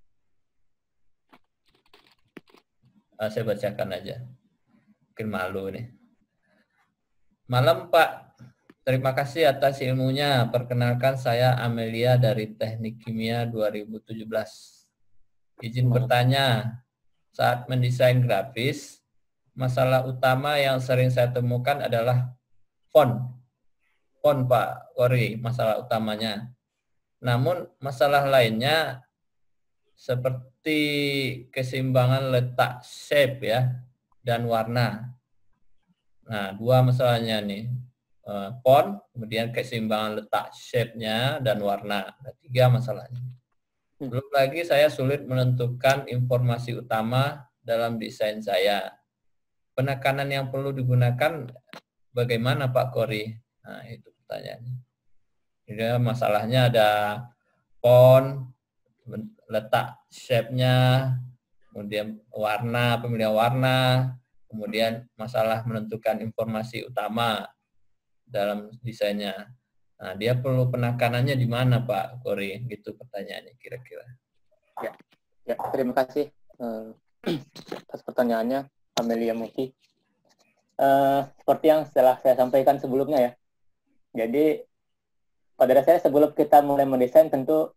Saya bacakan aja. Mungkin malu nih. Malam Pak. Terima kasih atas ilmunya. Perkenalkan saya Amelia dari Teknik Kimia 2017. Izin bertanya, saat mendesain grafis, masalah utama yang sering saya temukan adalah font. Font Pak Kori, masalah utamanya. Namun masalah lainnya seperti keseimbangan letak shape ya dan warna. Nah, dua masalahnya nih. Font, kemudian keseimbangan letak shape-nya dan warna. Ada 3 masalahnya. Belum lagi saya sulit menentukan informasi utama dalam desain saya. Penekanan yang perlu digunakan bagaimana Pak Kori? Nah, itu pertanyaannya. Jadi masalahnya ada font, letak shape-nya, kemudian warna, pemilihan warna, kemudian masalah menentukan informasi utama dalam desainnya. Nah, dia perlu penekanannya di mana Pak Kori? Gitu pertanyaannya kira-kira. Ya, terima kasih atas pertanyaannya Amelia Muti. Seperti yang setelah saya sampaikan sebelumnya ya. Jadi pada dasarnya sebelum kita mulai mendesain tentu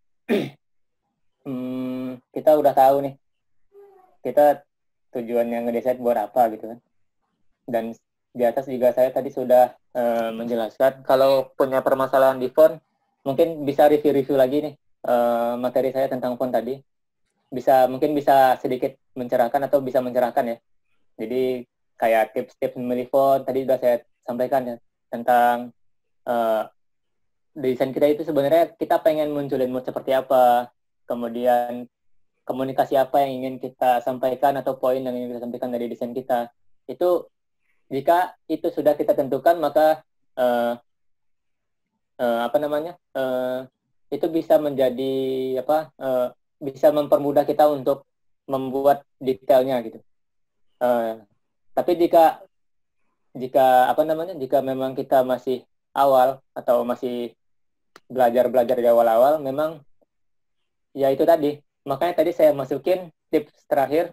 kita udah tahu nih kita tujuannya ngedesain buat apa gitu kan. Dan di atas juga saya tadi sudah menjelaskan kalau punya permasalahan di font mungkin bisa review lagi nih materi saya tentang font tadi mungkin bisa sedikit mencerahkan atau bisa mencerahkan ya. Jadi kayak tips-tips memilih font tadi sudah saya sampaikan ya tentang desain kita itu sebenarnya kita pengen munculin mood seperti apa, kemudian komunikasi apa yang ingin kita sampaikan atau poin yang ingin kita sampaikan dari desain kita. Itu jika itu sudah kita tentukan maka itu bisa menjadi bisa mempermudah kita untuk membuat detailnya gitu. Tapi jika memang kita masih awal atau masih belajar di awal-awal, memang ya itu tadi. Makanya tadi saya masukin tips terakhir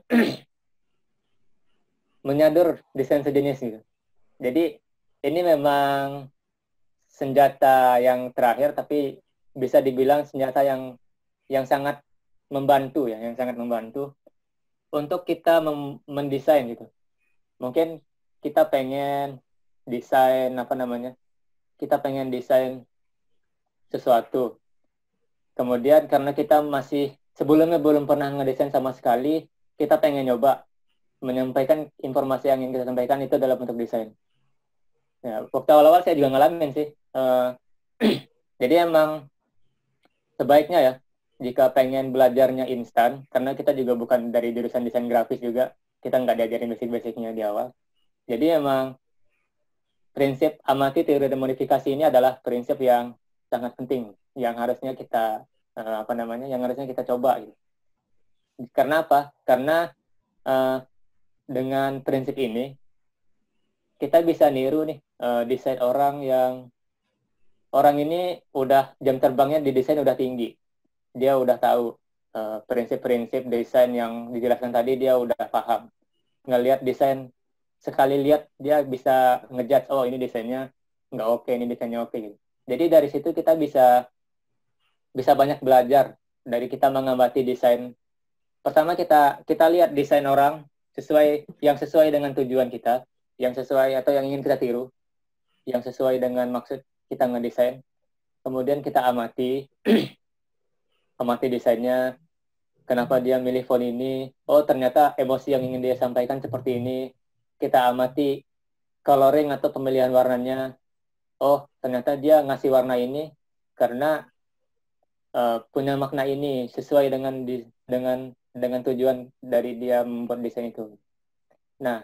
menyadur desain sejenis gitu. Jadi ini memang senjata yang terakhir, tapi bisa dibilang senjata yang sangat membantu ya, yang sangat membantu untuk kita mendesain gitu. Mungkin kita pengen desain kita pengen desain sesuatu. Kemudian karena kita masih sebelumnya belum pernah ngedesain sama sekali, kita pengen nyoba menyampaikan informasi yang ingin kita sampaikan itu dalam bentuk desain. Ya, waktu awal-awal saya juga ngalamin sih. Jadi emang sebaiknya ya, jika pengen belajarnya instan, karena kita juga bukan dari jurusan desain grafis juga, kita nggak diajarin basic-basicnya di awal. Jadi emang prinsip amati, teori, dan modifikasi ini adalah prinsip yang sangat penting, yang harusnya kita yang harusnya kita coba gitu. Karena apa? Karena dengan prinsip ini kita bisa niru nih desain orang ini udah jam terbangnya di desain udah tinggi. Dia udah tahu prinsip-prinsip desain yang dijelaskan tadi, dia udah paham. Ngelihat desain, sekali lihat dia bisa ngejudge, oh ini desainnya nggak oke, ini desainnya oke gitu. Jadi dari situ kita bisa banyak belajar dari kita mengamati desain. Pertama kita lihat desain orang yang sesuai dengan tujuan kita, yang sesuai atau yang ingin kita tiru, yang sesuai dengan maksud kita ngedesain. Kemudian kita amati desainnya, kenapa dia milih font ini, oh ternyata emosi yang ingin dia sampaikan seperti ini. Kita amati coloring atau pemilihan warnanya, oh ternyata dia ngasih warna ini karena punya makna ini, sesuai dengan tujuan dari dia membuat desain itu. Nah,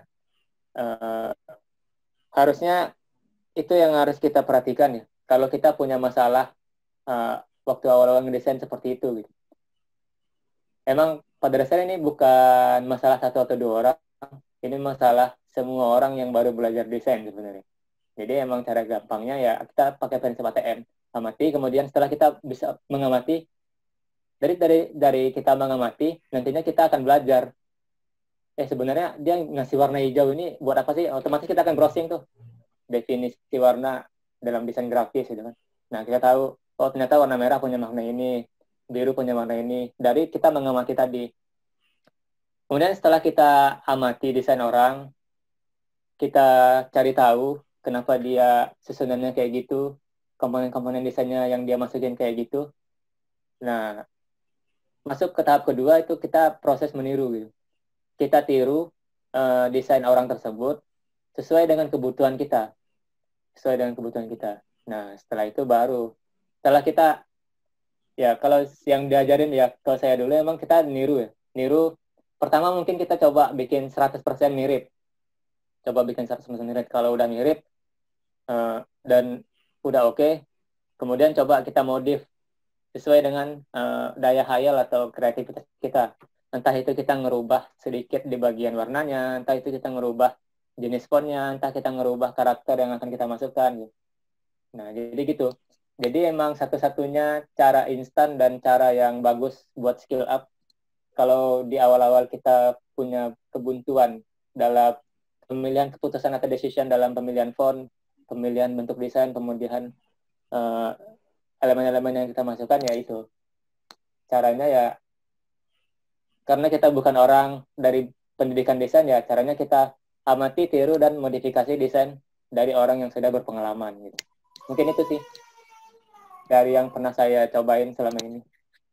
harusnya itu yang harus kita perhatikan ya. Kalau kita punya masalah waktu awal-awal ngedesain seperti itu gitu. Emang pada dasarnya ini bukan masalah satu atau dua orang, ini masalah semua orang yang baru belajar desain sebenarnya. Jadi emang cara gampangnya ya kita pakai prinsip ATM, amati, kemudian setelah kita bisa mengamati, dari kita mengamati, nantinya kita akan belajar. Sebenarnya dia ngasih warna hijau ini buat apa sih? Otomatis kita akan browsing tuh definisi warna dalam desain grafis gitu kan. Nah, kita tahu, oh ternyata warna merah punya makna ini, biru punya makna ini, dari kita mengamati tadi. Kemudian setelah kita amati desain orang, kita cari tahu kenapa dia susunannya kayak gitu, komponen-komponen desainnya yang dia masukin kayak gitu. Nah, masuk ke tahap kedua itu kita proses meniru gitu. Kita tiru desain orang tersebut sesuai dengan kebutuhan kita. Nah, setelah itu baru, setelah kita, ya kalau yang diajarin ya, kalau saya dulu emang kita niru ya. Niru, pertama mungkin kita coba bikin 100% mirip. Kalau udah mirip dan udah oke, kemudian coba kita modif sesuai dengan daya hayal atau kreativitas kita. Entah itu kita ngerubah sedikit di bagian warnanya, entah itu kita ngerubah jenis fontnya, entah kita ngerubah karakter yang akan kita masukkan. Nah, jadi gitu. Jadi emang satu-satunya cara instan dan cara yang bagus buat skill up kalau di awal-awal kita punya kebuntuan dalam pemilihan keputusan atau decision dalam pemilihan font, pemilihan bentuk desain, pemilihan elemen-elemen yang kita masukkan, ya itu. Caranya ya, karena kita bukan orang dari pendidikan desain, ya caranya kita amati, tiru, dan modifikasi desain dari orang yang sudah berpengalaman gitu. Mungkin itu sih dari yang pernah saya cobain selama ini.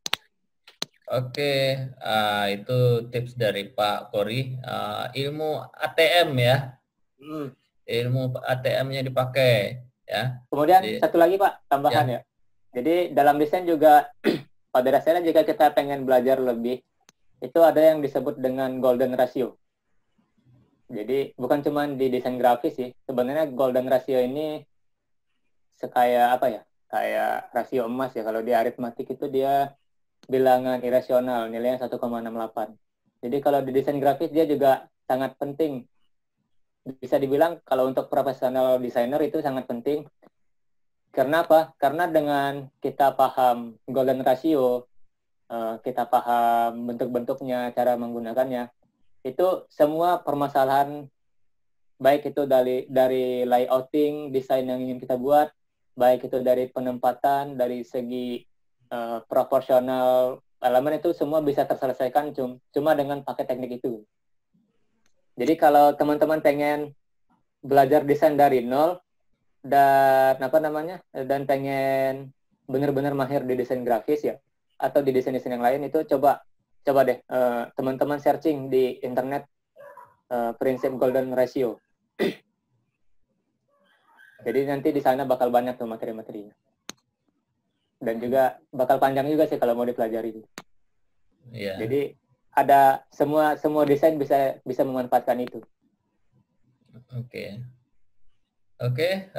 Oke, itu tips dari Pak Kori. Ilmu ATM ya, ilmu ATM-nya dipakai ya. Kemudian satu lagi Pak, tambahan ya. Jadi dalam desain juga pada dasarnya jika kita pengen belajar lebih, itu ada yang disebut dengan golden ratio. Jadi bukan cuma di desain grafis sih, sebenarnya golden ratio ini kayak apa ya? Kayak rasio emas ya. Kalau di aritmatik itu dia bilangan irasional, nilainya 1,68. Jadi kalau di desain grafis dia juga sangat penting. Bisa dibilang kalau untuk profesional desainer itu sangat penting. Karena apa? Karena dengan kita paham golden ratio, kita paham bentuk-bentuknya, cara menggunakannya, itu semua permasalahan, baik itu dari layouting, desain yang ingin kita buat, baik itu dari penempatan, dari segi proporsional elemen, itu semua bisa terselesaikan cuma dengan pakai teknik itu. Jadi kalau teman-teman pengen belajar desain dari nol dan dan pengen benar-benar mahir di desain grafis ya, atau di desain-desain yang lain, itu coba deh teman-teman searching di internet prinsip golden ratio. Jadi nanti di sana bakal banyak tuh materi-materinya. Dan juga bakal panjang juga sih kalau mau dipelajari. Yeah. Jadi ada semua desain bisa memanfaatkan itu. Oke. Oke,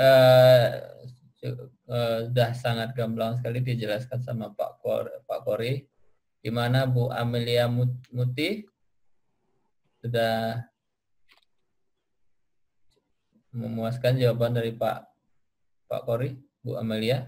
sudah sangat gamblang sekali dijelaskan sama Pak Kori. Gimana Bu Amelia Muti? Sudah memuaskan jawaban dari Pak Kori, Bu Amelia?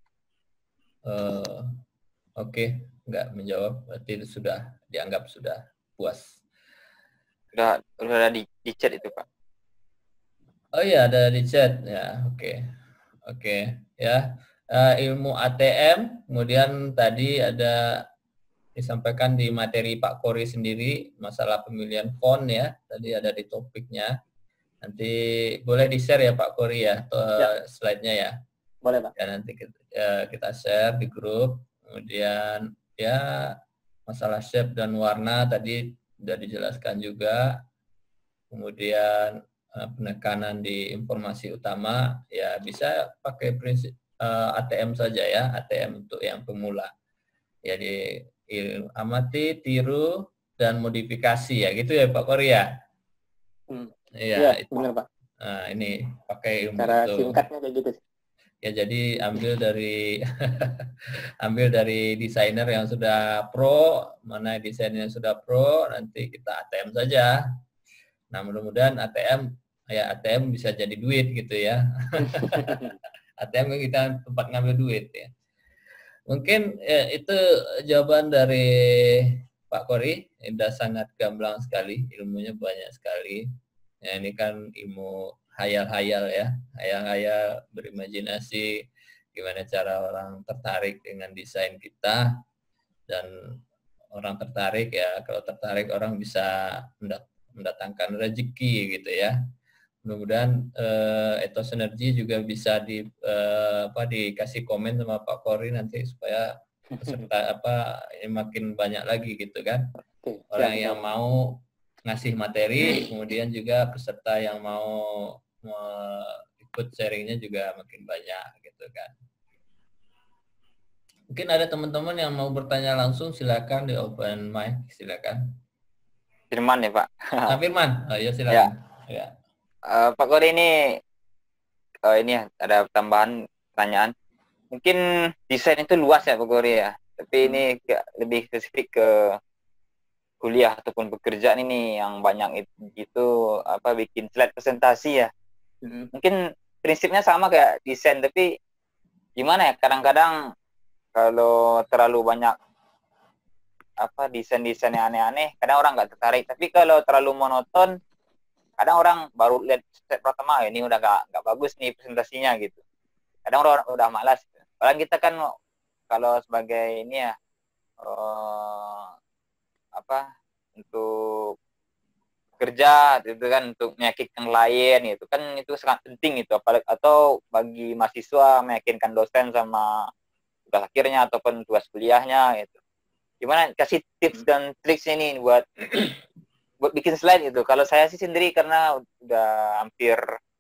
Oke, nggak menjawab, berarti sudah dianggap sudah puas. Udah ada di chat itu, Pak. Oh iya, ada di chat ya. Oke ya. Ilmu ATM, kemudian tadi ada disampaikan di materi Pak Kori sendiri masalah pemilihan font ya. Tadi ada di topiknya. Nanti boleh di-share ya Pak Kori ya, slide-nya ya. Boleh, Pak. Ya nanti kita share di grup. Kemudian ya masalah shape dan warna tadi sudah dijelaskan juga. Kemudian penekanan di informasi utama ya bisa pakai prinsip ATM saja ya, ATM untuk yang pemula. Jadi amati, tiru, dan modifikasi ya gitu ya Pak Kori ya. Iya, benar Pak. Nah, ini pakai ilmu cara itu. singkatnya kayak gitu. Ya jadi ambil dari desainer yang sudah pro, mana desain yang sudah pro, nanti kita ATM saja. Nah, mudah-mudahan ATM bisa jadi duit gitu ya. ATM kita tempat ngambil duit ya. Mungkin itu jawaban dari Pak Kori. Sudah sangat gamblang sekali, ilmunya banyak sekali. Ya, ini kan ilmu hayal-hayal ya. Hayal-hayal, berimajinasi, gimana cara orang tertarik dengan desain kita. Dan orang tertarik ya, kalau tertarik orang bisa mendatangkan rezeki gitu ya. Mudah-mudahan Ethos Energy juga bisa dikasih komen sama Pak Kori nanti supaya peserta ini makin banyak lagi gitu kan. Orang yang mau ngasih materi, kemudian juga peserta yang mau ikut sharingnya juga makin banyak gitu kan. Mungkin ada teman-teman yang mau bertanya langsung, silakan di open mic, silakan. Firman ya Pak. Firman, ya silakan. Ya. Pak Kori ini ada tambahan pertanyaan. Mungkin desain itu luas ya Pak Kori ya. Tapi ini lebih spesifik ke kuliah ataupun pekerjaan ini yang banyak itu bikin slide presentasi ya. Mungkin prinsipnya sama kayak desain, tapi gimana ya? Kadang-kadang kalau terlalu banyak desain-desain yang aneh-aneh, kadang orang nggak tertarik. Tapi kalau terlalu monoton, kadang orang baru lihat step pertama, ini udah nggak bagus nih presentasinya gitu. Kadang orang udah malas. Padahal kita kan kalau sebagai ini ya untuk kerja itu kan untuk meyakinkan klien itu kan itu sangat penting itu, apalagi atau bagi mahasiswa meyakinkan dosen sama tugas akhirnya ataupun tugas kuliahnya gitu. Gimana kasih tips dan triksnya nih buat bikin slide itu? Kalau saya sih sendiri karena udah hampir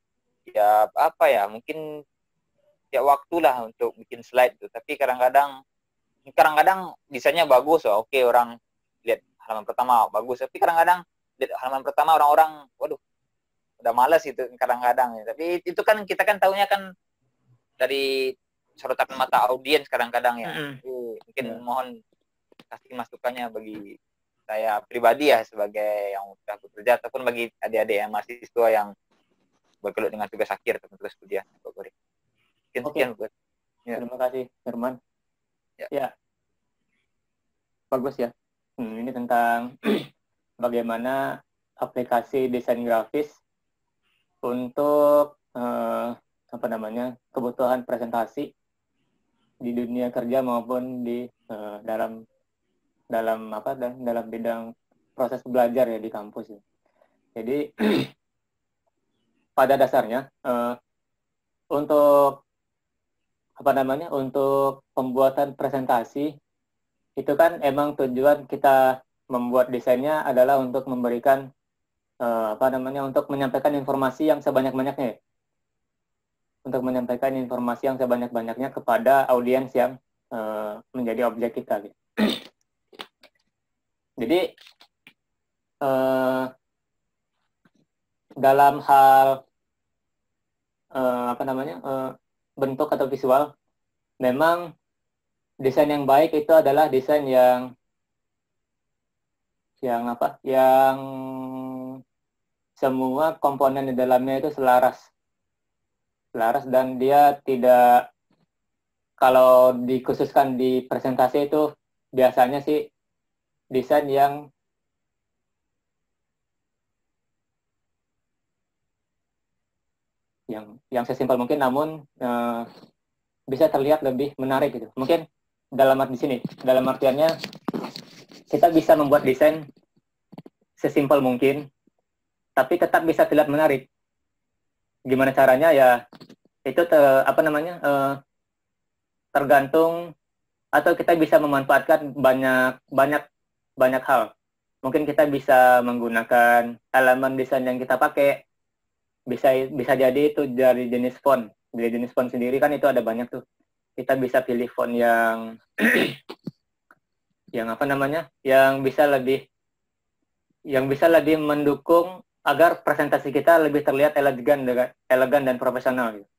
mungkin waktu lah untuk bikin slide itu. Tapi kadang-kadang desainnya bagus, oke, orang lihat halaman pertama bagus. Tapi kadang-kadang lihat halaman pertama orang-orang, waduh, udah malas itu kadang-kadang. Tapi itu kan kita kan tahunya kan dari sorotan mata audiens kadang-kadang ya. Mungkin mohon kasih masukannya bagi saya pribadi ya sebagai yang sudah bekerja ataupun bagi adik-adik yang mahasiswa yang bergelut dengan tugas akhir ataupun tugas kuliah. Sekian. Terima kasih Herman. Ya. Bagus ya. Ini tentang bagaimana aplikasi desain grafis untuk kebutuhan presentasi di dunia kerja maupun di dalam bidang proses belajar ya di kampus ya. Jadi pada dasarnya untuk pembuatan presentasi itu kan emang tujuan kita membuat desainnya adalah untuk memberikan untuk menyampaikan informasi yang sebanyak-banyaknya. Untuk menyampaikan informasi yang sebanyak-banyaknya kepada audiens yang menjadi objek kita gitu. Jadi dalam hal bentuk atau visual, memang desain yang baik itu adalah desain yang semua komponen di dalamnya itu selaras dan dia tidak, kalau dikhususkan di presentasi itu biasanya sih desain yang sesimpel mungkin, namun bisa terlihat lebih menarik gitu. Mungkin dalam artiannya kita bisa membuat desain sesimpel mungkin, tapi tetap bisa terlihat menarik. Gimana caranya ya? Itu tergantung, atau kita bisa memanfaatkan banyak hal. Mungkin kita bisa menggunakan elemen desain yang kita pakai. Bisa jadi itu dari jenis font. Dari jenis font sendiri kan itu ada banyak tuh. Kita bisa pilih font yang yang bisa lebih mendukung agar presentasi kita lebih terlihat elegan dan profesional gitu.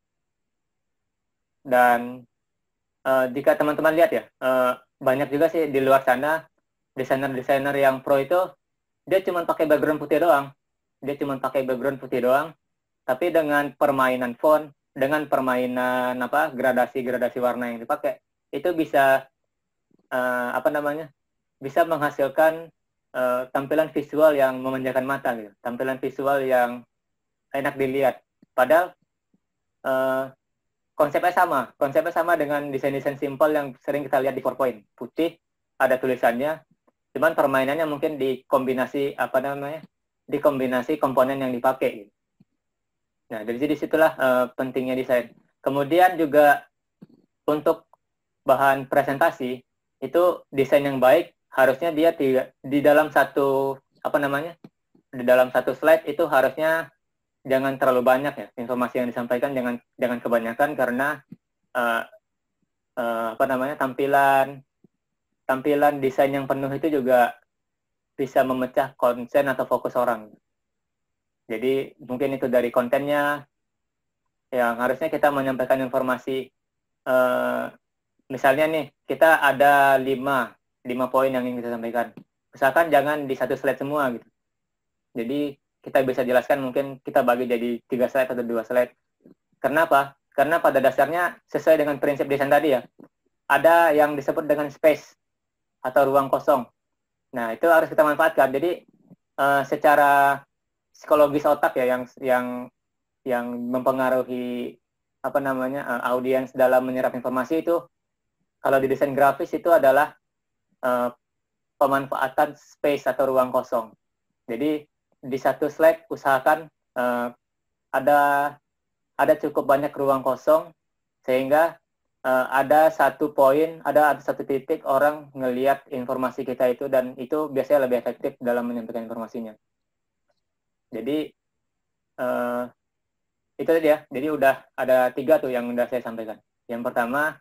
Dan jika teman-teman lihat ya, banyak juga sih di luar sana desainer yang pro itu dia cuma pakai background putih doang. Tapi dengan permainan font, dengan permainan gradasi warna yang dipakai, itu bisa bisa menghasilkan tampilan visual yang memanjakan mata gitu. Tampilan visual yang enak dilihat. Padahal konsepnya sama dengan desain-desain simpel yang sering kita lihat di PowerPoint. Putih, ada tulisannya, cuman permainannya mungkin dikombinasi komponen yang dipakai. Nah, dari situlah pentingnya desain. Kemudian juga untuk bahan presentasi, itu desain yang baik harusnya dia di dalam satu slide itu harusnya jangan terlalu banyak ya informasi yang disampaikan, jangan kebanyakan, karena tampilan desain yang penuh itu juga bisa memecah konsen atau fokus orang. Jadi mungkin itu dari kontennya yang harusnya kita menyampaikan informasi. Misalnya nih, kita ada 5 poin yang ingin kita sampaikan. Misalkan jangan di satu slide semua gitu. Jadi kita bisa jelaskan, mungkin kita bagi jadi 3 slide atau 2 slide. Kenapa? Karena pada dasarnya sesuai dengan prinsip desain tadi ya, ada yang disebut dengan space atau ruang kosong. Nah, itu harus kita manfaatkan. Jadi secara psikologis otak ya yang mempengaruhi audiens dalam menyerap informasi itu, kalau di desain grafis itu adalah pemanfaatan space atau ruang kosong. Jadi di satu slide usahakan ada cukup banyak ruang kosong sehingga ada satu poin, ada satu titik orang ngelihat informasi kita itu, dan itu biasanya lebih efektif dalam menyampaikan informasinya. Jadi itu tadi ya. Jadi udah ada 3 tuh yang udah saya sampaikan. Yang pertama,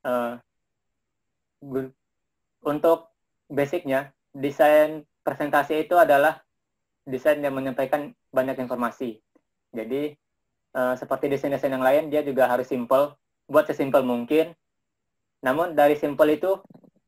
untuk basicnya, desain presentasi itu adalah desain yang menyampaikan banyak informasi. Jadi seperti desain-desain yang lain, dia juga harus simple, buat sesimpel mungkin. Namun dari simple itu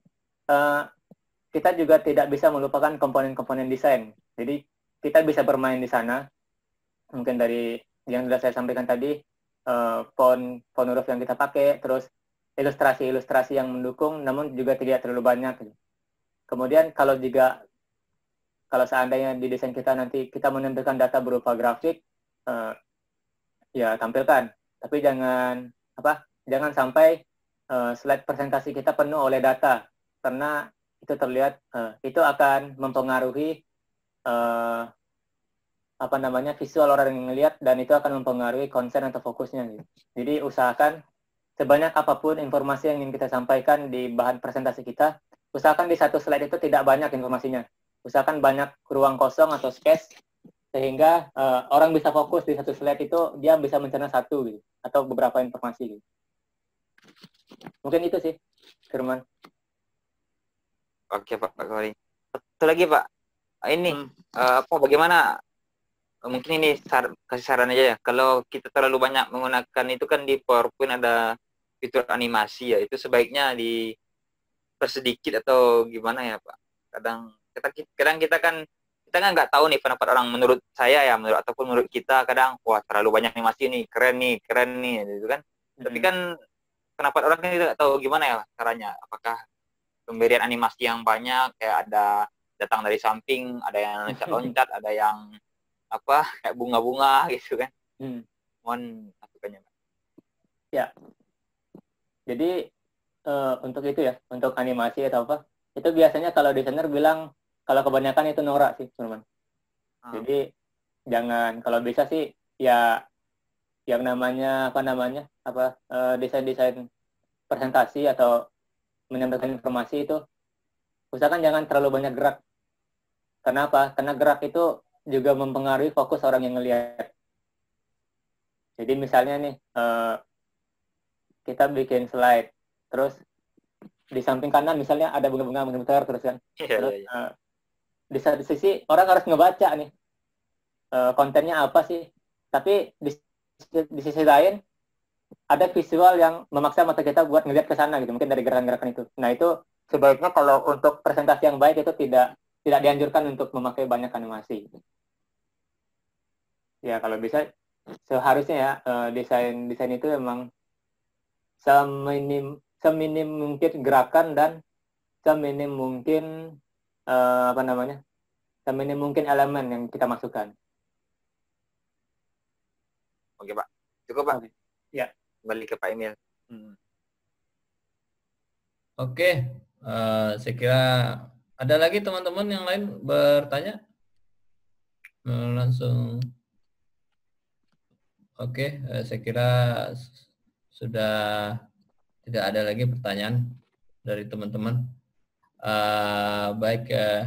kita juga tidak bisa melupakan komponen-komponen desain. Jadi kita bisa bermain di sana. Mungkin dari yang sudah saya sampaikan tadi, font huruf yang kita pakai, terus ilustrasi-ilustrasi yang mendukung, namun juga tidak terlalu banyak. Kemudian kalau seandainya di desain kita nanti kita menampilkan data berupa grafik, ya tampilkan. Tapi jangan sampai slide presentasi kita penuh oleh data, karena itu terlihat itu akan mempengaruhi visual orang yang melihat, dan itu akan mempengaruhi konsen atau fokusnya gitu. Jadi usahakan sebanyak apapun informasi yang ingin kita sampaikan di bahan presentasi kita, usahakan di satu slide itu tidak banyak informasinya. Usahakan banyak ruang kosong atau space, sehingga orang bisa fokus di satu slide itu, dia bisa mencerna satu gitu, atau beberapa informasi gitu. Mungkin itu sih, Firman. Oke Pak Kori. satu lagi Pak, ini bagaimana? Mungkin ini kasih saran aja ya. Kalau kita terlalu banyak menggunakan itu kan di PowerPoint ada fitur animasi ya, itu sebaiknya dipersedikit atau gimana ya Pak? Kadang kita kan nggak tahu nih pendapat orang. Menurut saya ya, ataupun menurut kita kadang wah terlalu banyak animasi nih, keren nih gitu kan. Tapi kan pendapat orang kan kita nggak tahu gimana ya caranya. Apakah pemberian animasi yang banyak kayak ada datang dari samping, ada yang loncat-loncat, ada yang kayak bunga-bunga gitu kan. Mohon masukannya. Ya. Jadi untuk itu ya, untuk animasi atau apa, itu biasanya kalau desainer bilang kalau kebanyakan itu norak sih, teman-teman. Jadi jangan, kalau bisa sih ya yang namanya desain-desain presentasi atau menyampaikan informasi itu usahakan jangan terlalu banyak gerak. Kenapa? Karena gerak itu juga mempengaruhi fokus orang yang ngelihat. Jadi misalnya nih, kita bikin slide, terus di samping kanan misalnya ada bunga-bunga muter terus kan. Terus di satu sisi orang harus ngebaca nih kontennya apa sih. Tapi di sisi lain ada visual yang memaksa mata kita buat ngelihat ke sana gitu, mungkin dari gerakan-gerakan itu. Nah itu sebaiknya kalau untuk presentasi yang baik itu tidak dianjurkan untuk memakai banyak animasi. Ya kalau bisa seharusnya ya desain itu memang seminim mungkin gerakan dan seminim mungkin seminim mungkin elemen yang kita masukkan. Oke Pak, cukup Pak. Oke. Ya. Kembali ke Pak Emil. Oke, saya kira ada lagi teman-teman yang lain bertanya? Langsung. Oke, saya kira sudah tidak ada lagi pertanyaan dari teman-teman. Baik,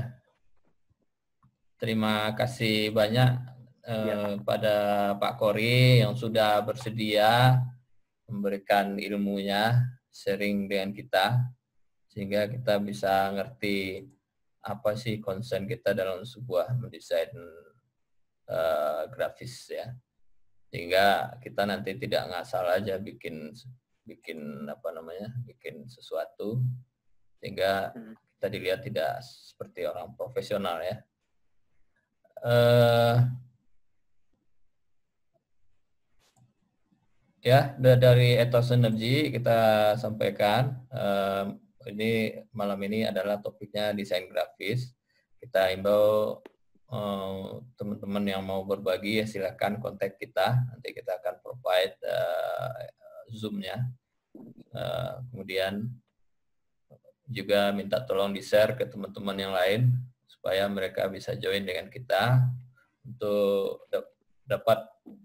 terima kasih banyak pada Pak Kori yang sudah bersedia memberikan ilmunya, sharing dengan kita, sehingga kita bisa ngerti apa sih concern kita dalam sebuah mendesain grafis ya. Sehingga kita nanti tidak ngasal aja bikin sesuatu, sehingga kita dilihat tidak seperti orang profesional ya. Ya, dari Ethos Energy kita sampaikan ini malam ini adalah topiknya desain grafis. Kita himbau teman-teman yang mau berbagi ya silakan kontak kita, nanti kita akan provide Zoom-nya. Kemudian juga minta tolong di-share ke teman-teman yang lain supaya mereka bisa join dengan kita untuk dapat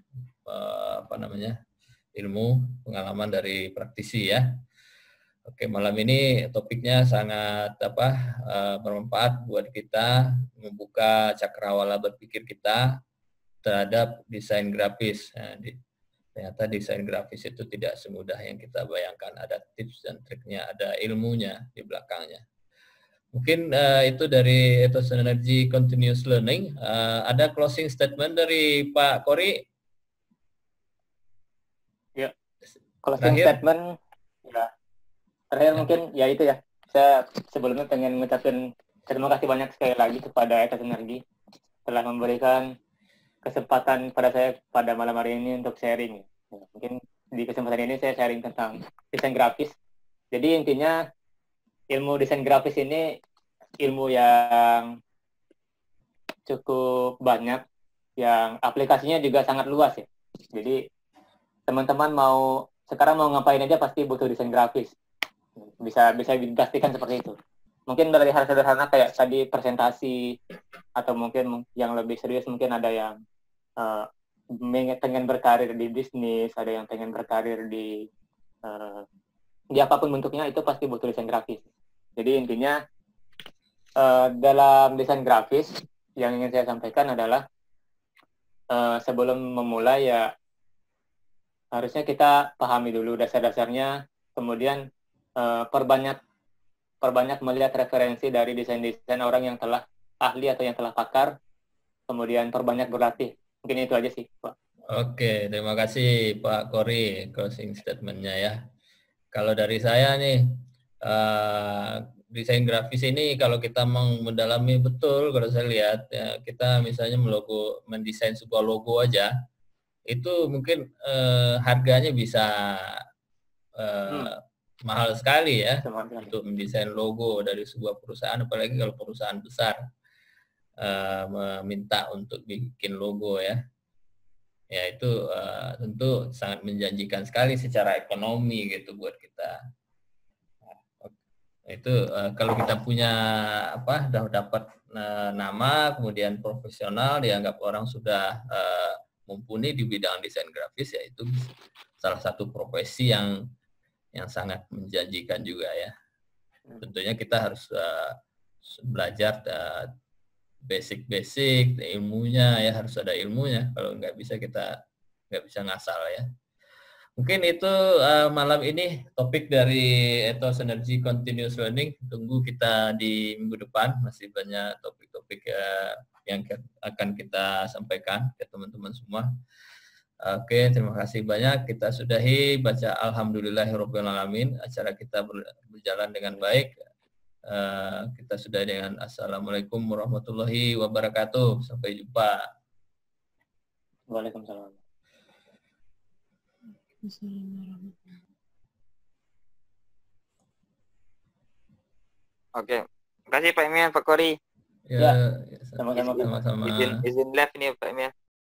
ilmu pengalaman dari praktisi ya. Oke, malam ini topiknya sangat bermanfaat buat kita, membuka cakrawala berpikir kita terhadap desain grafis. Nah, ternyata desain grafis itu tidak semudah yang kita bayangkan. Ada tips dan triknya, ada ilmunya di belakangnya. Mungkin itu dari Ethos Energy Continuous Learning. Ada closing statement dari Pak Kori? Ya, closing statement ya. Terakhir mungkin ya itu ya, saya sebelumnya pengen mengucapkan terima kasih banyak sekali lagi kepada Ethos Energy telah memberikan kesempatan pada saya pada malam hari ini untuk sharing. Mungkin di kesempatan ini saya sharing tentang desain grafis. Jadi intinya ilmu desain grafis ini ilmu yang cukup banyak, yang aplikasinya juga sangat luas ya. Jadi teman-teman sekarang mau ngapain aja pasti butuh desain grafis. Bisa dipastikan seperti itu. Mungkin dari hal sederhana kayak tadi presentasi, atau mungkin yang lebih serius mungkin ada yang pengen berkarir di bisnis, ada yang pengen berkarir di apapun bentuknya, itu pasti butuh desain grafis. Jadi intinya dalam desain grafis yang ingin saya sampaikan adalah sebelum memulai ya harusnya kita pahami dulu dasar-dasarnya, kemudian perbanyak melihat referensi dari desain-desain orang yang telah ahli atau yang telah pakar, kemudian perbanyak berlatih. Mungkin itu aja sih, Pak. Oke, terima kasih Pak Kori closing statement-nya ya. Kalau dari saya nih, desain grafis ini kalau kita mendalami betul, kalau saya lihat ya, kita misalnya mendesain sebuah logo aja, itu mungkin harganya bisa mahal sekali ya untuk mendesain logo dari sebuah perusahaan, apalagi kalau perusahaan besar meminta untuk bikin logo ya. Ya itu tentu sangat menjanjikan sekali secara ekonomi gitu buat kita. Itu kalau kita punya udah dapat nama, kemudian profesional, dianggap orang sudah mumpuni di bidang desain grafis, ya itu salah satu profesi yang sangat menjanjikan juga ya. Tentunya kita harus belajar basic ilmunya ya, harus ada ilmunya. Kalau nggak bisa kita nggak bisa ngasal ya. Mungkin itu malam ini topik dari Ethos Energy Continuous Learning. Tunggu kita di minggu depan, masih banyak topik-topik yang akan kita sampaikan ke teman-teman semua. Oke, terima kasih banyak. Kita sudahi baca Alhamdulillahirrahmanirrahim. Acara kita berjalan dengan baik. Kita sudah dengan Assalamualaikum warahmatullahi wabarakatuh. Sampai jumpa. Waalaikumsalam. Oke, terima kasih Pak Emil, Pak Kori. Ya, sama-sama. Izin live ini Pak Emil.